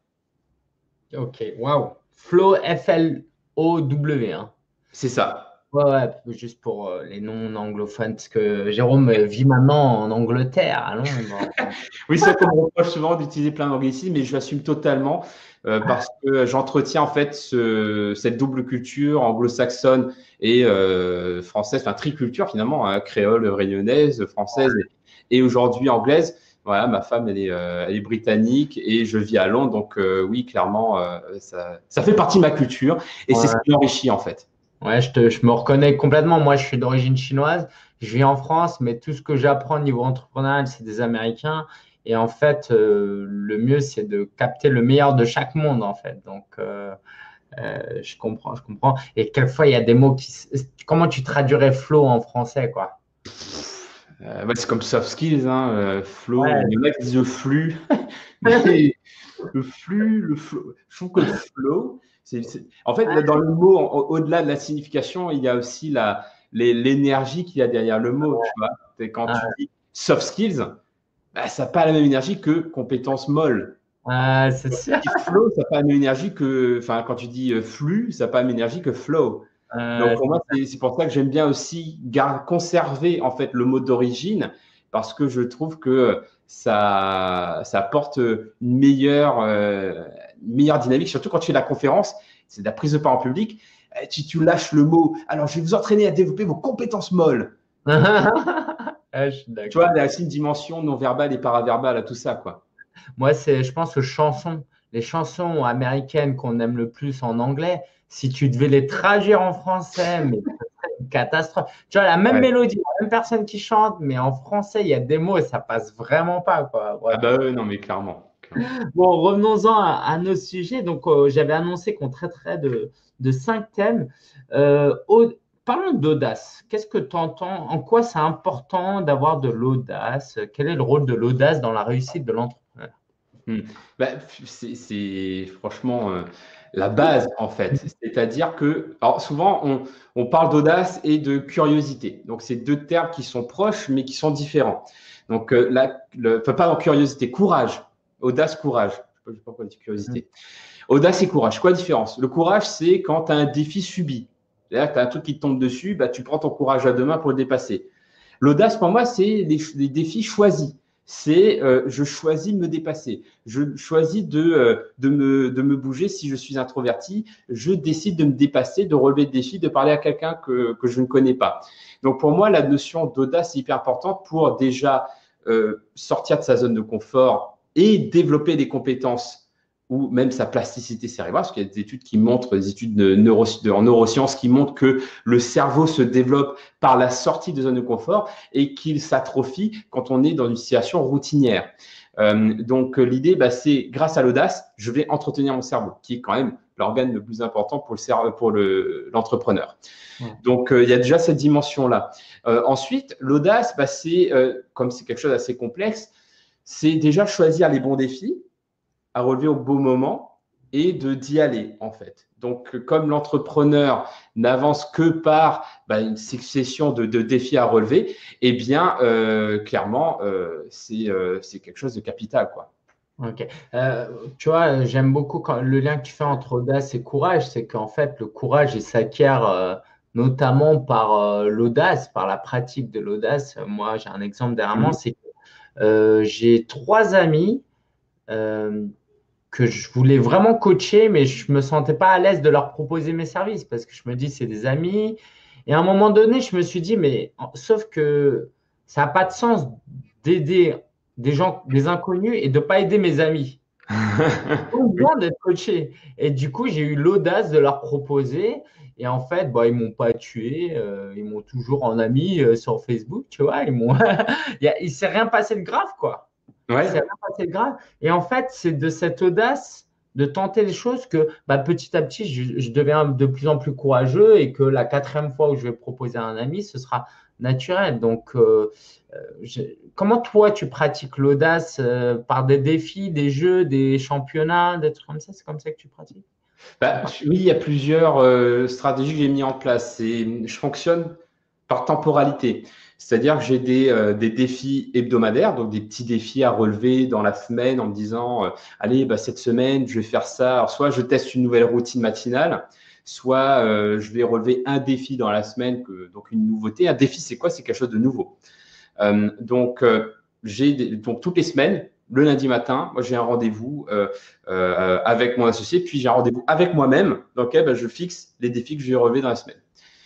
Ok, waouh. Flow, F L O W. Hein. C'est ça. Ouais, ouais, juste pour euh, les non-anglophones, parce que Jérôme euh, vit maintenant en Angleterre, à Londres. Oui, c'est qu'on me reproche souvent d'utiliser plein d'anglicismes, mais je l'assume totalement euh, parce que j'entretiens en fait ce, cette double culture anglo-saxonne et euh, française, enfin triculture finalement, hein, créole, réunionnaise, française et, et aujourd'hui anglaise. Voilà, ma femme, elle est, euh, elle est britannique et je vis à Londres, donc euh, oui, clairement, euh, ça, ça fait partie de ma culture et c'est ce Ouais, qui m'enrichit en fait. ouais, je te, je me reconnais complètement. Moi, je suis d'origine chinoise. Je vis en France, mais tout ce que j'apprends au niveau entrepreneurial, c'est des Américains. Et en fait, euh, le mieux, c'est de capter le meilleur de chaque monde, en fait. Donc, euh, euh, je comprends, je comprends. Et quelquefois, il y a des mots qui. Comment tu traduirais flow en français, quoi? Euh, ouais, c'est comme soft skills, hein, euh, flow. Ouais. Il y en a qui disent le flux, mais le flux, le flow. Je trouve que le flow, c'est, c'est- en fait, là, dans le mot, au- au-delà de la signification, il y a aussi la, les- l'énergie qu'il y a derrière le mot. Tu vois, c'est quand tu dis soft skills, bah, ça n'a pas la même énergie que compétences molles. Ouais, c'est sûr. Et flow, ça n'a pas la même énergie que, enfin, quand tu dis euh, flux, ça n'a pas la même énergie que flow. Donc Euh, pour moi, c'est c'est pour ça que j'aime bien aussi gar- conserver en fait le mot d'origine parce que je trouve que ça, ça apporte une meilleure, euh, une meilleure dynamique, surtout quand tu fais la conférence, c'est de la prise de parole en public. Eh, Tu, tu lâches le mot. Alors, je vais vous entraîner à développer vos compétences molles. ouais, je suis Tu vois, d'accord. il y a aussi une dimension non verbale et paraverbale à tout ça, quoi. Moi, c'est, je pense aux chansons. Les chansons américaines qu'on aime le plus en anglais, si tu devais les traduire en français, mais ce serait une catastrophe. Tu vois, la même Ouais. mélodie, la même personne qui chante, mais en français, il y a des mots et ça passe vraiment pas, quoi. Ah Bref. bah ouais, non, mais clairement, clairement. Bon, revenons-en à, à nos sujets. Donc, euh, j'avais annoncé qu'on traiterait de, de cinq thèmes. Euh, au- parlons d'audace. Qu'est-ce que tu entends? En quoi c'est important d'avoir de l'audace? Quel est le rôle de l'audace dans la réussite de l'entrepreneur? Hmm. Bah, c'est c'est franchement euh, la base en fait. C'est-à-dire que, alors souvent on, on parle d'audace et de curiosité. Donc c'est deux termes qui sont proches mais qui sont différents. Donc euh, la, le, enfin, pas dans curiosité, courage, audace, courage. Je ne sais pas pourquoi on dit curiosité. Audace et courage. Quoi la différence? Le courage, c'est quand tu as un défi subi. C'est-à-dire que tu as un truc qui te tombe dessus, bah, tu prends ton courage à deux mains pour le dépasser. L'audace, pour moi, c'est les, les défis choisis. C'est euh, je choisis de me dépasser. Je choisis de, euh, de, me, de me bouger si je suis introverti. Je décide de me dépasser, de relever le défi, de parler à quelqu'un que, que je ne connais pas. Donc, pour moi, la notion d'audace est hyper importante pour déjà euh, sortir de sa zone de confort et développer des compétences ou même sa plasticité cérébrale, parce qu'il y a des études qui montrent, des études de neuro, de, en neurosciences qui montrent que le cerveau se développe par la sortie de zone de confort et qu'il s'atrophie quand on est dans une situation routinière. Euh, donc l'idée, bah, c'est grâce à l'audace, je vais entretenir mon cerveau, qui est quand même l'organe le plus important pour le cerveau, pour le, l'entrepreneur. Ouais. Donc euh, il y a déjà cette dimension-là. Euh, ensuite, l'audace, bah, c'est euh, comme c'est quelque chose d'assez complexe, c'est déjà choisir les bons défis à relever au beau moment et de d'y aller en fait. Donc, comme l'entrepreneur n'avance que par bah, une succession de, de, défis à relever, eh bien, euh, clairement, euh, c'est euh, quelque chose de capital, quoi. Ok. Euh, tu vois, j'aime beaucoup quand, le lien que tu fais entre audace et courage, c'est qu'en fait, le courage, il s'acquiert euh, notamment par euh, l'audace, par la pratique de l'audace. Moi, j'ai un exemple derrière moi, Mmh. c'est que euh, j'ai trois amis euh, que je voulais vraiment coacher, mais je me sentais pas à l'aise de leur proposer mes services parce que je me dis, c'est des amis. Et à un moment donné, je me suis dit, mais sauf que ça n'a pas de sens d'aider des gens, des inconnus et de pas aider mes amis. Ils ont Oui. besoin d'être coachés. Et du coup, j'ai eu l'audace de leur proposer. Et en fait, bah, ils m'ont pas tué. Euh, ils m'ont toujours en ami euh, sur Facebook, tu vois. Ils m'ont... il y a- il s'est rien passé de grave, quoi. Il s'est Ouais. rien passé de grave. Et en fait, c'est de cette audace de tenter les choses que bah, petit à petit, je, je deviens de plus en plus courageux et que la quatrième fois où je vais proposer à un ami, ce sera naturel. Donc, euh, je, comment toi, tu pratiques l'audace euh, par des défis, des jeux, des championnats, des trucs comme ça? C'est comme ça que tu pratiques? Bah, oui, il y a plusieurs euh, stratégies que j'ai mis en place. Et je fonctionne par temporalité. C'est-à-dire que j'ai des, euh, des défis hebdomadaires, donc des petits défis à relever dans la semaine en me disant, euh, allez, bah, cette semaine, je vais faire ça. Alors, soit je teste une nouvelle routine matinale, soit euh, je vais relever un défi dans la semaine, que, donc une nouveauté. Un défi, c'est quoi? C'est quelque chose de nouveau. Euh, donc, euh, j'ai des- donc, toutes les semaines, le lundi matin, moi j'ai un rendez-vous euh, euh, avec mon associé, puis j'ai un rendez-vous avec moi-même dans lequel bah, je fixe les défis que je vais relever dans la semaine.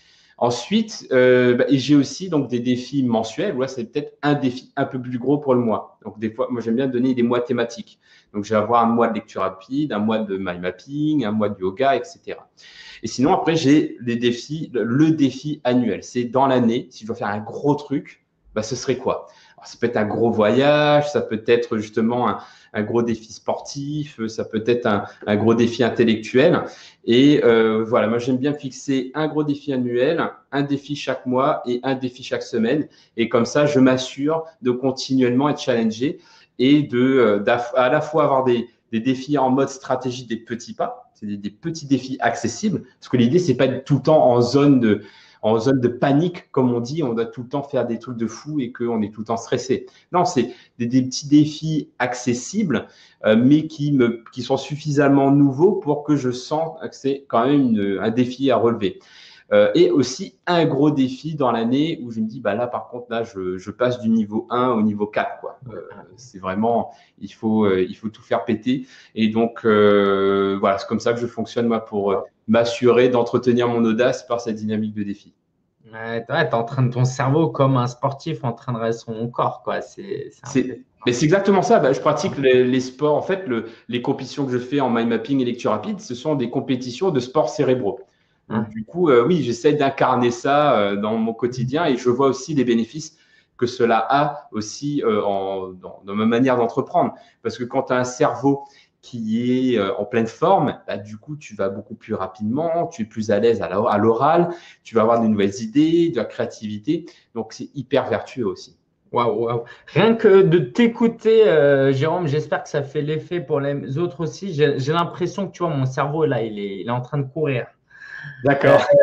Ensuite, euh, bah, et j'ai aussi donc des défis mensuels. Là, c'est peut-être un défi un peu plus gros pour le mois. Donc des fois, moi j'aime bien donner des mois thématiques. Donc je vais avoir un mois de lecture rapide, un mois de mind mapping, un mois de yoga, et cetera. Et sinon après j'ai les défis, le défi annuel. C'est dans l'année. Si je dois faire un gros truc, bah, ce serait quoi? Alors, ça peut être un gros voyage, ça peut être justement un, un gros défi sportif, ça peut être un, un gros défi intellectuel. Et euh, voilà, moi j'aime bien fixer un gros défi annuel, un défi chaque mois et un défi chaque semaine. Et comme ça, je m'assure de continuellement être challengé et de euh, à la fois avoir des, des défis en mode stratégie des petits pas, c'est des, des petits défis accessibles. Parce que l'idée, c'est pas être tout le temps en zone de en zone de panique, comme on dit, on doit tout le temps faire des trucs de fou et qu'on est tout le temps stressé. Non, c'est des, des petits défis accessibles, euh, mais qui, me, qui sont suffisamment nouveaux pour que je sente que c'est quand même une, un défi à relever. Euh, et aussi un gros défi dans l'année où je me dis, bah là, par contre, là, je, je passe du niveau un au niveau quatre, quoi. Euh, c'est vraiment, il faut, euh, il faut tout faire péter. Et donc, euh, voilà, c'est comme ça que je fonctionne, moi, pour euh, m'assurer d'entretenir mon audace par cette dynamique de défi. Ouais, tu es en train de ton cerveau comme un sportif entraînerait son corps, quoi. C'est c'est un peu… C'est mais c'est exactement ça. Bah, je pratique les, les sports. En fait, le, les compétitions que je fais en mind mapping et lecture rapide, ce sont des compétitions de sports cérébraux. Donc, Ouais. du coup, euh, oui, j'essaie d'incarner ça euh, dans mon quotidien et je vois aussi les bénéfices que cela a aussi euh, en, dans, dans ma manière d'entreprendre. Parce que quand tu as un cerveau qui est euh, en pleine forme, bah, du coup, tu vas beaucoup plus rapidement, tu es plus à l'aise à la- à l'oral, tu vas avoir de nouvelles idées, de la créativité. Donc, c'est hyper vertueux aussi. Waouh, waouh. Rien que de t'écouter, euh, Jérôme, j'espère que ça fait l'effet pour les autres aussi. J'ai j'ai l'impression que tu vois, mon cerveau, là, il est, il est en train de courir. Euh, D'accord.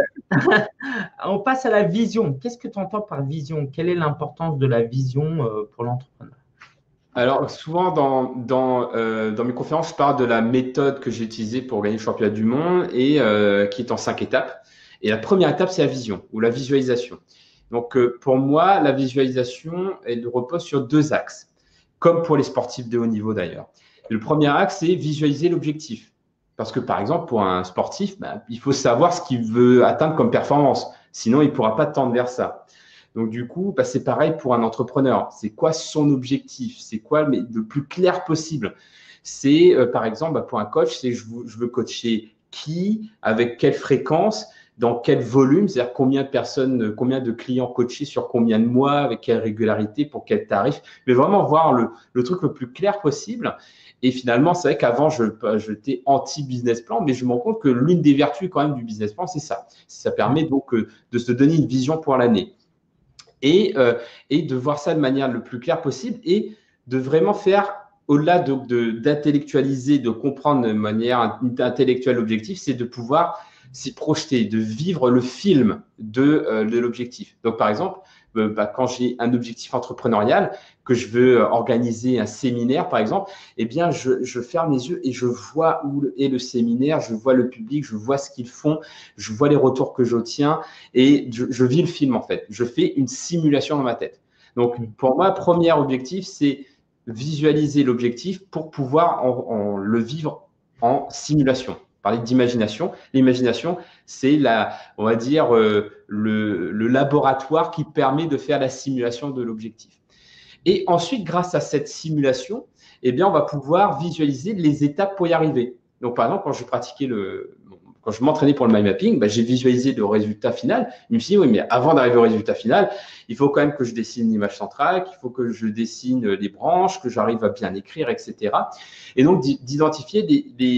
on passe à la vision. Qu'est-ce que tu entends par vision? Quelle est l'importance de la vision euh, pour l'entrepreneur? Alors, souvent dans, dans, euh, dans mes conférences, je parle de la méthode que j'ai utilisée pour gagner le championnat du monde et euh, qui est en cinq étapes. Et la première étape, c'est la vision ou la visualisation. Donc, euh, pour moi, la visualisation, elle repose sur deux axes, comme pour les sportifs de haut niveau d'ailleurs. Le premier axe, c'est visualiser l'objectif. Parce que, par exemple, pour un sportif, bah, il faut savoir ce qu'il veut atteindre comme performance. Sinon, il ne pourra pas tendre vers ça. Donc, du coup, bah, c'est pareil pour un entrepreneur. C'est quoi son objectif? C'est quoi mais le plus clair possible? C'est, euh, par exemple, bah, pour un coach, c'est je, veux- je veux coacher qui, avec quelle fréquence, dans quel volume, c'est-à-dire combien de personnes, combien de clients coachés sur combien de mois, avec quelle régularité, pour quel tarif. Mais vraiment voir le, le truc le plus clair possible. Et finalement, c'est vrai qu'avant, je, j'étais anti-business plan, mais je me rends compte que l'une des vertus quand même du business plan, c'est ça. Ça permet donc euh, de se donner une vision pour l'année et, euh, et de voir ça de manière le plus claire possible et de vraiment faire, au-delà de, de, d'intellectualiser, de comprendre de manière intellectuelle l'objectif, c'est de pouvoir s'y projeter, de vivre le film de, euh, de l'objectif. Donc, par exemple, euh, bah, quand j'ai un objectif entrepreneurial, que je veux organiser un séminaire, par exemple, eh bien, je, je ferme les yeux et je vois où est le séminaire, je vois le public, je vois ce qu'ils font, je vois les retours que j'obtiens et je, je vis le film, en fait. Je fais une simulation dans ma tête. Donc, pour moi, premier objectif, c'est visualiser l'objectif pour pouvoir en, en le vivre en simulation. Parler d'imagination. L'imagination, c'est la, on va dire, euh, le, le laboratoire qui permet de faire la simulation de l'objectif. Et ensuite, grâce à cette simulation, eh bien, on va pouvoir visualiser les étapes pour y arriver. Donc, par exemple, quand je pratiquais le, quand je m'entraînais pour le mind mapping, bah, j'ai visualisé le résultat final. Je me suis dit, oui, mais avant d'arriver au résultat final, il faut quand même que je dessine l'image centrale, qu'il faut que je dessine les branches, que j'arrive à bien écrire, et cetera. Et donc, d'identifier les, les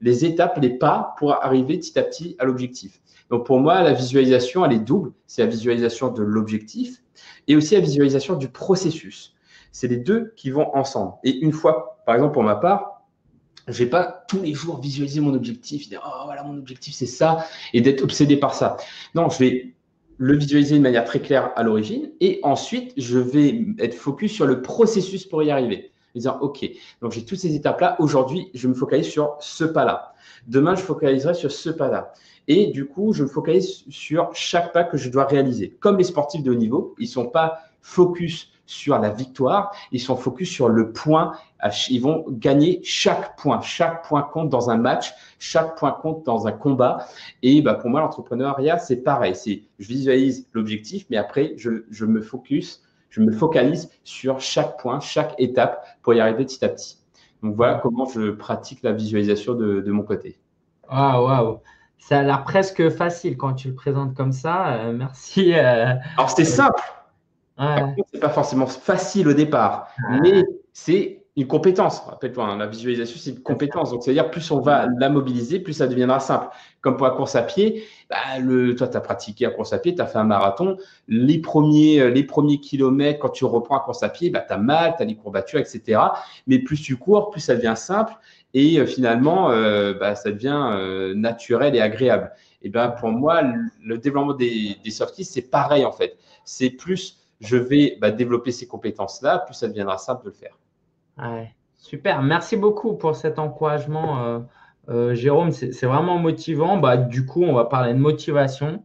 les étapes, les pas pour arriver petit à petit à l'objectif. Donc, pour moi, la visualisation, elle est double. C'est la visualisation de l'objectif et aussi la visualisation du processus. C'est les deux qui vont ensemble. Et une fois, par exemple, pour ma part, je ne vais pas tous les jours visualiser mon objectif, dire « Oh, voilà, mon objectif, c'est ça » et d'être obsédé par ça. Non, je vais le visualiser de manière très claire à l'origine et ensuite, je vais être focus sur le processus pour y arriver. Dire « Ok, donc j'ai toutes ces étapes-là. Aujourd'hui, je me focalise sur ce pas-là. Demain, je focaliserai sur ce pas-là. » Et du coup, je me focalise sur chaque pas que je dois réaliser. Comme les sportifs de haut niveau, ils ne sont pas focus sur la victoire, ils sont focus sur le point. Ils vont gagner chaque point. Chaque point compte dans un match, chaque point compte dans un combat. Et bah, pour moi, l'entrepreneuriat, c'est pareil. C'est, je visualise l'objectif, mais après, je, je me focus, je me focalise sur chaque point, chaque étape pour y arriver petit à petit. Donc voilà comment je pratique la visualisation de, de mon côté. Ah, waouh! Ça a l'air presque facile quand tu le présentes comme ça. Euh, merci. Euh, Alors, c'était simple. ouais. C'est pas forcément facile au départ, mais c'est une compétence. Rappelle-toi, hein, la visualisation, c'est une compétence. Donc, c'est-à-dire, plus on va la mobiliser, plus ça deviendra simple. Comme pour la course à pied, bah, le, toi, tu as pratiqué la course à pied, tu as fait un marathon. Les premiers, les premiers kilomètres, quand tu reprends la course à pied, bah, tu as mal, tu as des courbatures, et cetera. Mais plus tu cours, plus ça devient simple. Et euh, finalement, euh, bah, ça devient euh, naturel et agréable. Et ben, pour moi, le, le développement des, des soft skills, c'est pareil en fait. C'est plus je vais bah, développer ces compétences-là, plus ça deviendra simple de le faire. Ouais, super, merci beaucoup pour cet encouragement, euh, euh, Jérôme. C'est c'est vraiment motivant. Bah, du coup, on va parler de motivation.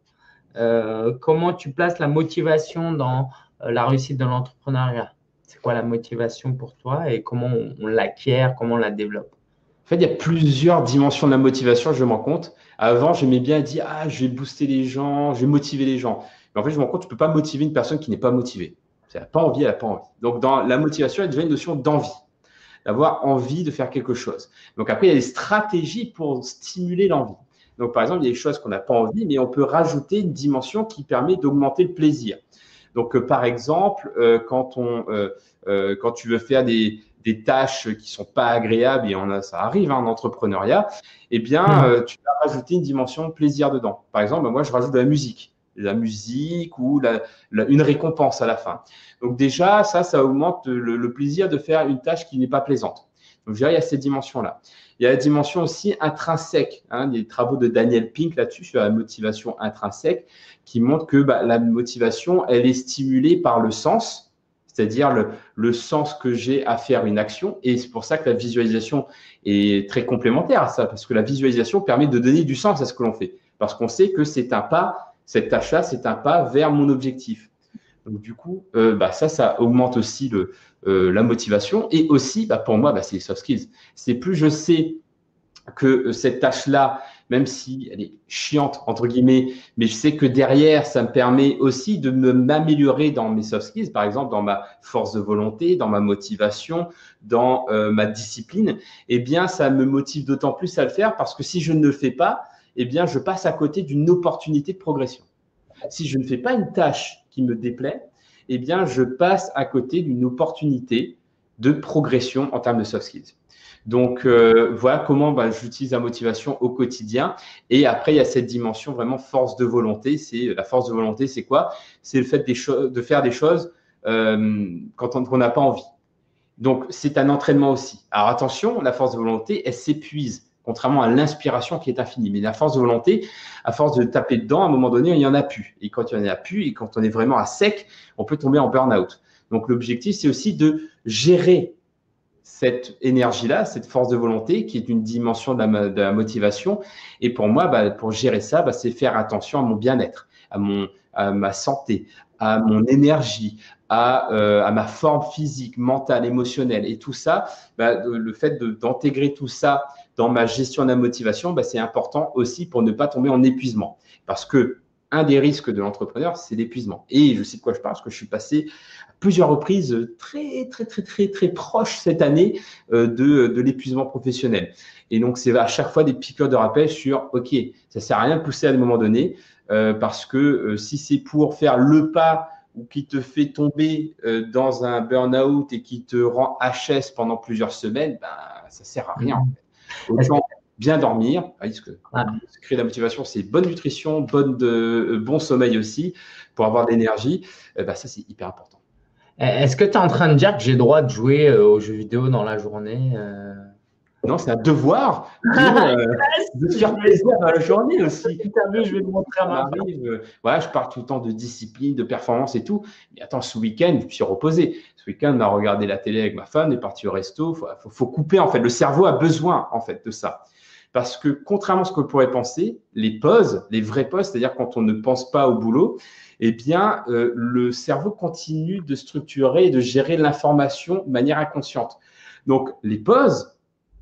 Euh, comment tu places la motivation dans euh, la réussite de l'entrepreneuriat? C'est quoi la motivation pour toi et comment on, on l'acquiert, comment on la développe? En fait, il y a plusieurs dimensions de la motivation, je me rends compte. Avant, j'aimais bien dire, ah, je vais booster les gens, je vais motiver les gens. Mais en fait, je me rends compte, tu ne peux pas motiver une personne qui n'est pas motivée. Elle n'a pas envie, elle n'a pas envie. Donc, dans la motivation, il y a déjà une notion d'envie, d'avoir envie de faire quelque chose. Donc, après, il y a des stratégies pour stimuler l'envie. Donc, par exemple, il y a des choses qu'on n'a pas envie, mais on peut rajouter une dimension qui permet d'augmenter le plaisir. Donc, euh, par exemple, euh, quand, on, euh, euh, quand tu veux faire des, des tâches qui ne sont pas agréables, et on a, ça arrive hein, en entrepreneuriat, eh bien, euh, tu vas rajouter une dimension de plaisir dedans. Par exemple, moi, je rajoute de la musique, de la musique ou la, la, une récompense à la fin. Donc, déjà, ça, ça augmente le, le plaisir de faire une tâche qui n'est pas plaisante. Donc, je dirais, il y a cette dimension-là. Il y a la dimension aussi intrinsèque, hein, des travaux de Daniel Pink là-dessus, sur la motivation intrinsèque, qui montrent que bah, la motivation, elle est stimulée par le sens, c'est-à-dire le, le sens que j'ai à faire une action. Et c'est pour ça que la visualisation est très complémentaire à ça, parce que la visualisation permet de donner du sens à ce que l'on fait, parce qu'on sait que c'est un pas, cette tâche-là, c'est un pas vers mon objectif. Donc, du coup, euh, bah, ça, ça augmente aussi le, euh, la motivation. Et aussi, bah, pour moi, bah, c'est les soft skills. C'est plus je sais que euh, cette tâche-là, même si elle est chiante, entre guillemets, mais je sais que derrière, ça me permet aussi de me m'améliorer dans mes soft skills, par exemple, dans ma force de volonté, dans ma motivation, dans euh, ma discipline, eh bien, ça me motive d'autant plus à le faire parce que si je ne le fais pas, eh bien, je passe à côté d'une opportunité de progression. Si je ne fais pas une tâche qui me déplaît, eh bien, je passe à côté d'une opportunité de progression en termes de soft skills. Donc, euh, voilà comment bah, j'utilise la motivation au quotidien. Et après, il y a cette dimension vraiment force de volonté. C'est la force de volonté, c'est quoi? C'est le fait des de faire des choses euh, quand on n'a pas envie. Donc, c'est un entraînement aussi. Alors, attention, la force de volonté, elle s'épuise, contrairement à l'inspiration qui est infinie. Mais la force de volonté, à force de taper dedans, à un moment donné, il n'y en a plus. Et quand il n'y en a plus, et quand on est vraiment à sec, on peut tomber en burn-out. Donc, l'objectif, c'est aussi de gérer cette énergie-là, cette force de volonté, qui est une dimension de la, de la motivation. Et pour moi, bah, pour gérer ça, bah, c'est faire attention à mon bien-être, à, mon, à ma santé, à mon énergie, à, euh, à ma forme physique, mentale, émotionnelle. Et tout ça, bah, le fait de, d'intégrer tout ça dans ma gestion de la motivation, bah, c'est important aussi pour ne pas tomber en épuisement. Parce que un des risques de l'entrepreneur, c'est l'épuisement. Et je sais de quoi je parle, parce que je suis passé à plusieurs reprises très, très, très, très, très proche cette année euh, de, de l'épuisement professionnel. Et donc, c'est à chaque fois des piqûres de rappel sur, OK, ça ne sert à rien de pousser à un moment donné, euh, parce que euh, si c'est pour faire le pas ou qui te fait tomber euh, dans un burn-out et qui te rend H S pendant plusieurs semaines, ben, ça ne sert à rien. En fait. Autant bien dormir. Parce que Ah. le secret de la motivation, c'est bonne nutrition, bonne de, bon sommeil aussi, pour avoir de l'énergie. Eh ben, ça, c'est hyper important. Est-ce que tu es en train de dire que j'ai le droit de jouer euh, aux jeux vidéo dans la journée euh Non, c'est un devoir de, euh, de se faire plaisir dans la journée aussi. Interview, je vais le montrer à Ça ma femme. arrive, euh, voilà, je parle tout le temps de discipline, de performance et tout. Mais attends, ce week-end, je me suis reposé. Ce week-end, on a regardé la télé avec ma femme, on est parti au resto. Il faut, faut, faut couper, en fait. Le cerveau a besoin, en fait, de ça. Parce que, contrairement à ce qu'on pourrait penser, les pauses, les vraies pauses, c'est-à-dire quand on ne pense pas au boulot, eh bien, euh, le cerveau continue de structurer et de gérer l'information de manière inconsciente. Donc, les pauses,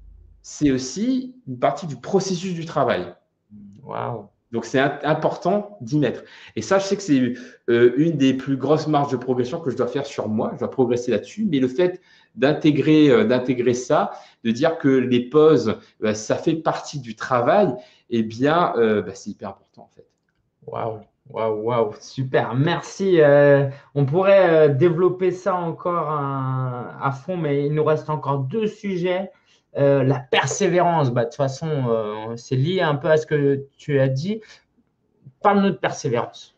c'est aussi une partie du processus du travail. Waouh. Donc, c'est important d'y mettre. Et ça, je sais que c'est euh, une des plus grosses marges de progression que je dois faire sur moi. Je dois progresser là-dessus. Mais le fait d'intégrer euh, d'intégrer ça, de dire que les pauses, euh, ça fait partie du travail, eh bien, euh, bah, c'est hyper important en fait. Waouh, waouh, waouh, super. Merci. Euh, on pourrait euh, développer ça encore un- à fond, mais il nous reste encore deux sujets. Euh, la persévérance, bah, de toute façon, euh, c'est lié un peu à ce que tu as dit. Parle-nous de persévérance.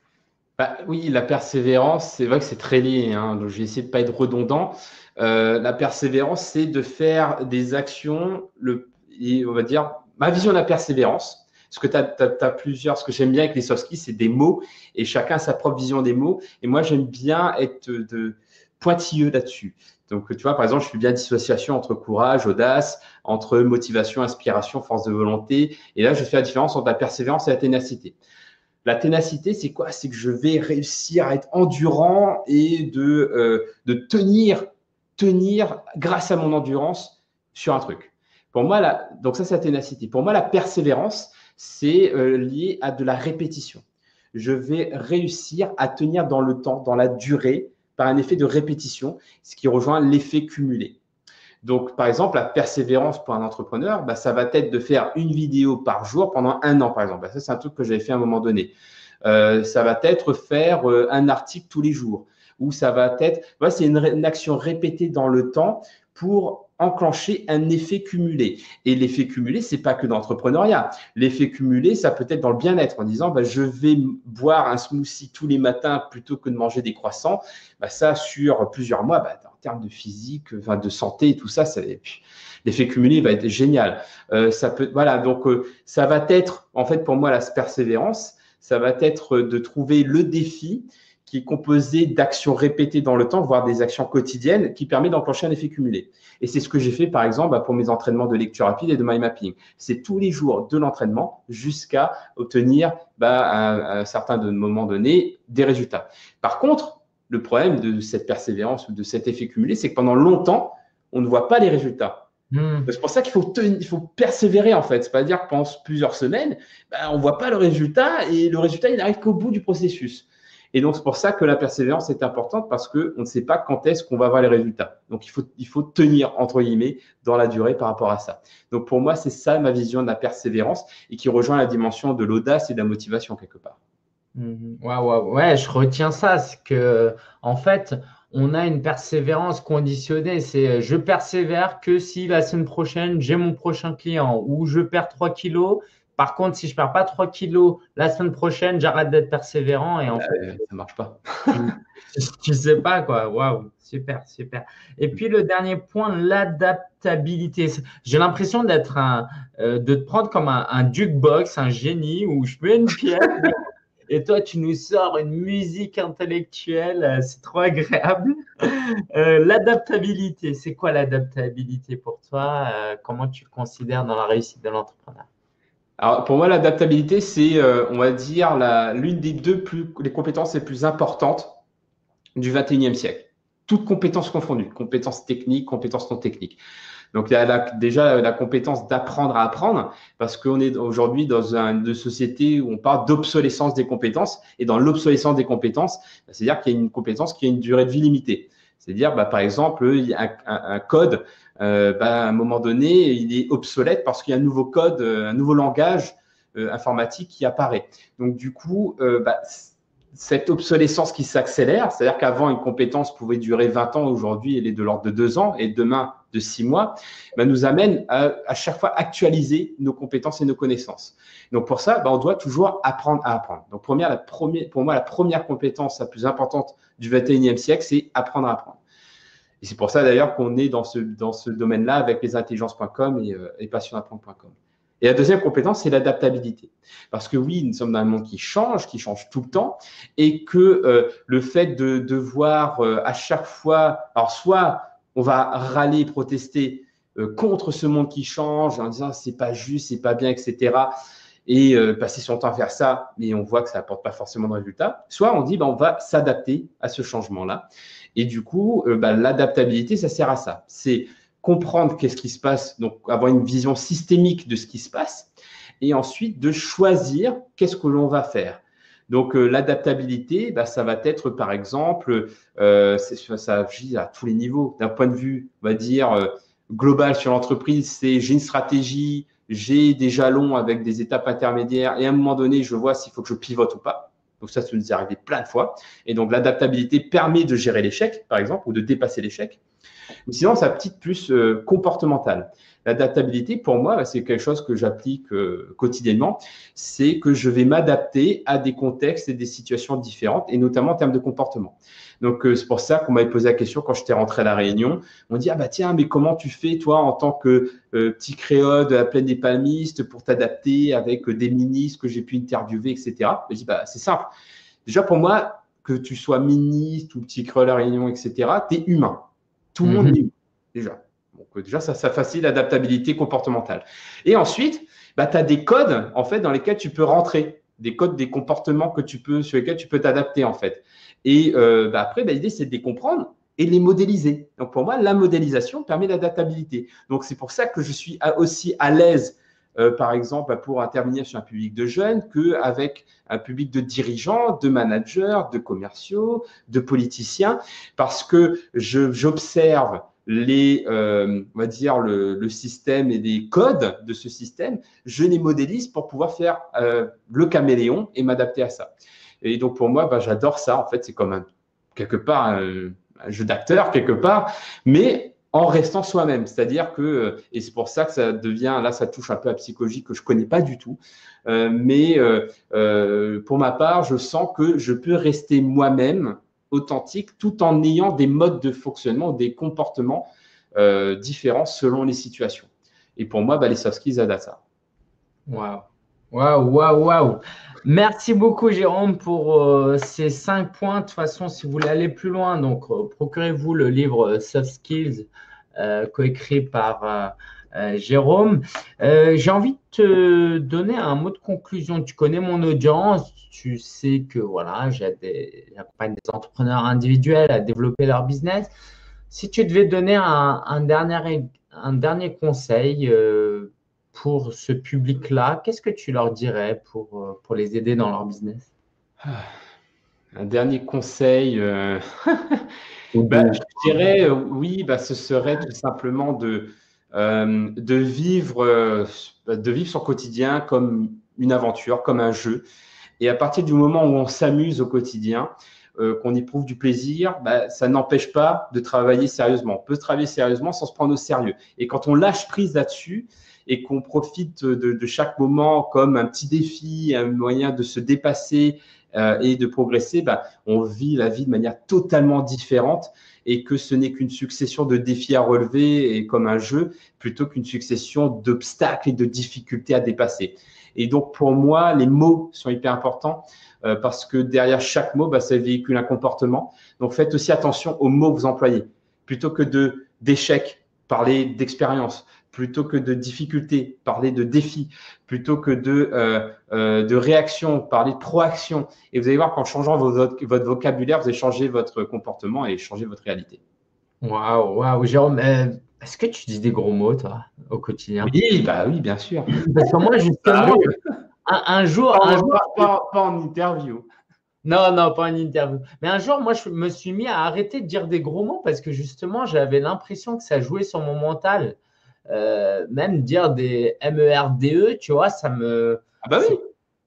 Bah, oui, la persévérance, c'est vrai que c'est très lié, hein, donc je vais essayer de ne pas être redondant. Euh, la persévérance, c'est de faire des actions, le, et on va dire, ma vision de la persévérance, parce que tu as, plusieurs, ce que j'aime bien avec les soft skills, c'est des mots, et chacun a sa propre vision des mots, et moi j'aime bien être de, pointilleux là-dessus. Donc, tu vois, par exemple, je fais bien dissociation entre courage, audace, entre motivation, inspiration, force de volonté, et là, je fais la différence entre la persévérance et la ténacité. La ténacité, c'est quoi? C'est que je vais réussir à être endurant et de, euh, de tenir, tenir grâce à mon endurance sur un truc. Pour moi, la, donc ça, c'est la ténacité. Pour moi, la persévérance, c'est euh, lié à de la répétition. Je vais réussir à tenir dans le temps, dans la durée, par un effet de répétition, ce qui rejoint l'effet cumulé. Donc, par exemple, la persévérance pour un entrepreneur, bah, ça va être de faire une vidéo par jour pendant un an, par exemple. Bah, ça, c'est un truc que j'avais fait à un moment donné. Euh, ça va être faire euh, un article tous les jours. Ou ça va être, voilà, c'est une, une action répétée dans le temps pour enclencher un effet cumulé. Et l'effet cumulé, c'est pas que dans l'entrepreneuriat. L'effet cumulé, ça peut être dans le bien-être en disant, bah, je vais boire un smoothie tous les matins plutôt que de manger des croissants. Bah, ça, sur plusieurs mois, bah, en termes de physique, enfin, de santé et tout ça, ça l'effet cumulé va être génial. Euh, ça peut, voilà, donc euh, ça va être, en fait, pour moi, la persévérance, ça va être de trouver le défi qui est composé d'actions répétées dans le temps, voire des actions quotidiennes, qui permet d'enclencher un effet cumulé. Et c'est ce que j'ai fait, par exemple, pour mes entraînements de lecture rapide et de mind mapping. C'est tous les jours de l'entraînement jusqu'à obtenir, bah, à un certain moment donné, des résultats. Par contre, le problème de cette persévérance ou de cet effet cumulé, c'est que pendant longtemps, on ne voit pas les résultats. Mmh. C'est pour ça qu'il faut, il faut persévérer, en fait. C'est-à-dire que pendant plusieurs semaines, ben, on ne voit pas le résultat et le résultat, il n'arrive qu'au bout du processus. Et donc, c'est pour ça que la persévérance est importante parce qu'on ne sait pas quand est-ce qu'on va voir les résultats. Donc, il faut, il faut tenir, entre guillemets, dans la durée par rapport à ça. Donc, pour moi, c'est ça ma vision de la persévérance et qui rejoint la dimension de l'audace et de la motivation quelque part. Mmh. Ouais, ouais, ouais, je retiens ça. C'est que, en fait, on a une persévérance conditionnée. C'est je persévère que si la semaine prochaine, j'ai mon prochain client ou je perds trois kilos. Par contre, si je ne perds pas trois kilos la semaine prochaine, j'arrête d'être persévérant. Et en euh, fait, ça ne marche pas. tu ne sais pas, quoi. Waouh, super, super. Et puis, le dernier point, l'adaptabilité. J'ai l'impression d'être un, euh, de te prendre comme un, un jukebox, un génie où je mets une pièce. Et toi, tu nous sors une musique intellectuelle, c'est trop agréable. Euh, l'adaptabilité, c'est quoi l'adaptabilité pour toi? Euh, comment tu le considères dans la réussite de l'entrepreneur? Alors, pour moi, l'adaptabilité, c'est, euh, on va dire, l'une des deux plus, les compétences les plus importantes du vingt et unième siècle. Toutes compétences confondues, compétences techniques, compétences non techniques. Donc, il y a la, déjà la compétence d'apprendre à apprendre, parce qu'on est aujourd'hui dans une société où on parle d'obsolescence des compétences. Et dans l'obsolescence des compétences, c'est-à-dire qu'il y a une compétence qui a une durée de vie limitée. C'est-à-dire, bah, par exemple, il y a un, un, un code, euh, bah, à un moment donné, il est obsolète parce qu'il y a un nouveau code, un nouveau langage euh, informatique qui apparaît. Donc, du coup, euh, bah, cette obsolescence qui s'accélère, c'est-à-dire qu'avant, une compétence pouvait durer vingt ans, aujourd'hui, elle est de l'ordre de deux ans et demain de six mois, ben, nous amène à, à chaque fois actualiser nos compétences et nos connaissances. Donc, pour ça, ben, on doit toujours apprendre à apprendre. Donc, première, la première, pour moi, la première compétence la plus importante du vingt et unième siècle, c'est apprendre à apprendre. Et c'est pour ça, d'ailleurs, qu'on est dans ce, dans ce domaine-là avec les intelligences point com et, euh, et passion d'apprendre point com. Et la deuxième compétence, c'est l'adaptabilité. Parce que oui, nous sommes dans un monde qui change, qui change tout le temps, et que euh, le fait de devoir euh, à chaque fois, alors soit on va râler, protester euh, contre ce monde qui change en disant c'est pas juste, c'est pas bien, et cetera. Et euh, passer son temps à faire ça, mais on voit que ça n'apporte pas forcément de résultats. Soit on dit ben, on va s'adapter à ce changement-là. Et du coup, euh, ben, l'adaptabilité, ça sert à ça. C'est comprendre qu'est-ce qui se passe, donc avoir une vision systémique de ce qui se passe, et ensuite de choisir qu'est-ce que l'on va faire. Donc, euh, l'adaptabilité, bah, ça va être, par exemple, euh, ça agit à tous les niveaux. D'un point de vue, on va dire, euh, global sur l'entreprise, c'est j'ai une stratégie, j'ai des jalons avec des étapes intermédiaires, et à un moment donné, je vois s'il faut que je pivote ou pas. Donc, ça, ça nous est arrivé plein de fois. Et donc, l'adaptabilité permet de gérer l'échec, par exemple, ou de dépasser l'échec. Mais sinon, c'est petite plus euh, comportementale. L'adaptabilité, pour moi, c'est quelque chose que j'applique euh, quotidiennement. C'est que je vais m'adapter à des contextes et des situations différentes, et notamment en termes de comportement. Donc, euh, c'est pour ça qu'on m'avait posé la question quand j'étais rentré à La Réunion. On dit, ah bah tiens, mais comment tu fais, toi, en tant que euh, petit créole de la plaine des Palmistes, pour t'adapter avec euh, des ministres que j'ai pu interviewer, et cetera. Je dis, bah, c'est simple. Déjà, pour moi, que tu sois ministre ou petit créole à La Réunion, et cetera, tu es humain. Tout le monde est humain, déjà. Donc, déjà, ça, ça facilite l'adaptabilité comportementale. Et ensuite, bah, tu as des codes, en fait, dans lesquels tu peux rentrer, des codes, des comportements que tu peux, sur lesquels tu peux t'adapter, en fait. Et euh, bah, après, bah, l'idée, c'est de les comprendre et les modéliser. Donc, pour moi, la modélisation permet l'adaptabilité. Donc, c'est pour ça que je suis aussi à l'aise, euh, par exemple, pour intervenir sur un public de jeunes qu'avec un public de dirigeants, de managers, de commerciaux, de politiciens, parce que je, j'observe les, euh, on va dire le, le système et les codes de ce système, je les modélise pour pouvoir faire euh, le caméléon et m'adapter à ça. Et donc pour moi, bah, j'adore ça. En fait, c'est comme un, quelque part un, un jeu d'acteur quelque part, mais en restant soi-même. C'est-à-dire que, et c'est pour ça que ça devient, là, ça touche un peu à la psychologie que je connais pas du tout. Euh, mais euh, euh, pour ma part, je sens que je peux rester moi-même authentique tout en ayant des modes de fonctionnement, des comportements euh, différents selon les situations. Et pour moi, bah, les soft skills aident à ça. Waouh, waouh, waouh, waouh. Merci beaucoup, Jérôme, pour euh, ces cinq points. De toute façon, si vous voulez aller plus loin, donc euh, procurez-vous le livre Soft Skills, euh, coécrit par euh, euh, Jérôme. Euh, j'ai envie de te donner un mot de conclusion. Tu connais mon audience, tu sais que voilà, j'accompagne des entrepreneurs individuels à développer leur business. Si tu devais donner un, un, dernier, un dernier conseil euh, pour ce public-là, qu'est-ce que tu leur dirais pour, pour les aider dans leur business? Un dernier conseil, euh... bah, je dirais euh, oui, bah, ce serait tout simplement de, euh, de, vivre, euh, de vivre son quotidien comme une aventure, comme un jeu. Et à partir du moment où on s'amuse au quotidien, euh, qu'on éprouve du plaisir, bah, ça n'empêche pas de travailler sérieusement. On peut travailler sérieusement sans se prendre au sérieux. Et quand on lâche prise là-dessus et qu'on profite de, de chaque moment comme un petit défi, un moyen de se dépasser euh, et de progresser, bah, on vit la vie de manière totalement différente et que ce n'est qu'une succession de défis à relever et comme un jeu plutôt qu'une succession d'obstacles et de difficultés à dépasser. Et donc, pour moi, les mots sont hyper importants euh, parce que derrière chaque mot, bah, ça véhicule un comportement. Donc, faites aussi attention aux mots que vous employez. Plutôt que de d'échecs, parlez d'expérience. Plutôt que de difficultés, parlez de défis. Plutôt que de, euh, euh, de réaction, parlez de proaction. Et vous allez voir qu'en changeant votre, votre vocabulaire, vous allez changer votre comportement et changer votre réalité. Waouh, waouh, Jérôme, euh, est-ce que tu dis des gros mots, toi, au quotidien? Oui, bah oui, bien sûr. Parce que moi, justement, ah, oui. un, un jour… Pas, un jour pas, pas, pas en interview. Non, non, pas en interview. Mais un jour, moi, je me suis mis à arrêter de dire des gros mots parce que justement, j'avais l'impression que ça jouait sur mon mental. Euh, même dire des M E R D E, tu vois, ça me… Ah bah oui.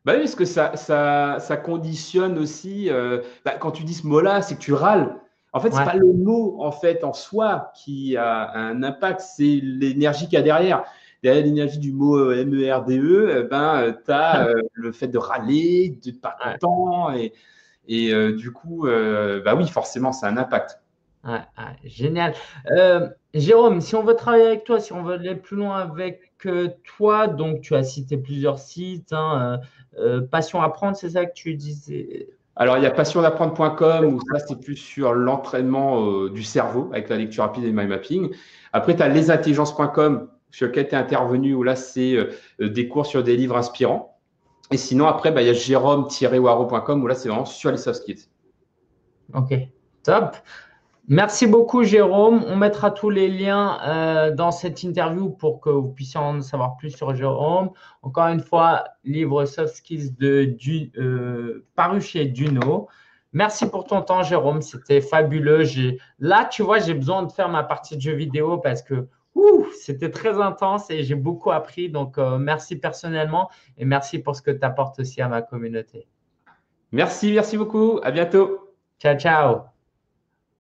Bah oui, parce que ça, ça, ça conditionne aussi. Euh, bah, quand tu dis ce mot-là, c'est que tu râles. En fait, c'est Ouais, pas le mot en fait en soi qui a un impact, c'est l'énergie qu'il y a derrière. Derrière l'énergie du mot euh, M E R D E, eh ben, tu as le fait de râler, de pas ouais, content. Et, et euh, du coup, euh, bah oui, forcément, ça a un impact. ouais, ouais, génial. Euh, Jérôme, si on veut travailler avec toi, si on veut aller plus loin avec euh, toi, donc tu as cité plusieurs sites, hein, euh, euh, Passion Apprendre, c'est ça que tu disais? Alors, il y a passion d'apprendre point com où ça, c'est plus sur l'entraînement euh, du cerveau avec la lecture rapide et le mind mapping. Après, tu as lesintelligences point com sur lequel tu es intervenu où là, c'est euh, des cours sur des livres inspirants. Et sinon, après, bah, il y a jérôme-waro point com où là, c'est vraiment sur les soft skills. Ok, top. Merci beaucoup, Jérôme. On mettra tous les liens euh, dans cette interview pour que vous puissiez en savoir plus sur Jérôme. Encore une fois, livre Soft Skills de, du, euh, paru chez Duno. Merci pour ton temps, Jérôme. C'était fabuleux. J'ai- Là, tu vois, j'ai besoin de faire ma partie de jeu vidéo parce que ouh, c'était très intense et j'ai beaucoup appris. Donc, euh, merci personnellement et merci pour ce que tu apportes aussi à ma communauté. Merci, merci beaucoup. À bientôt. Ciao, ciao.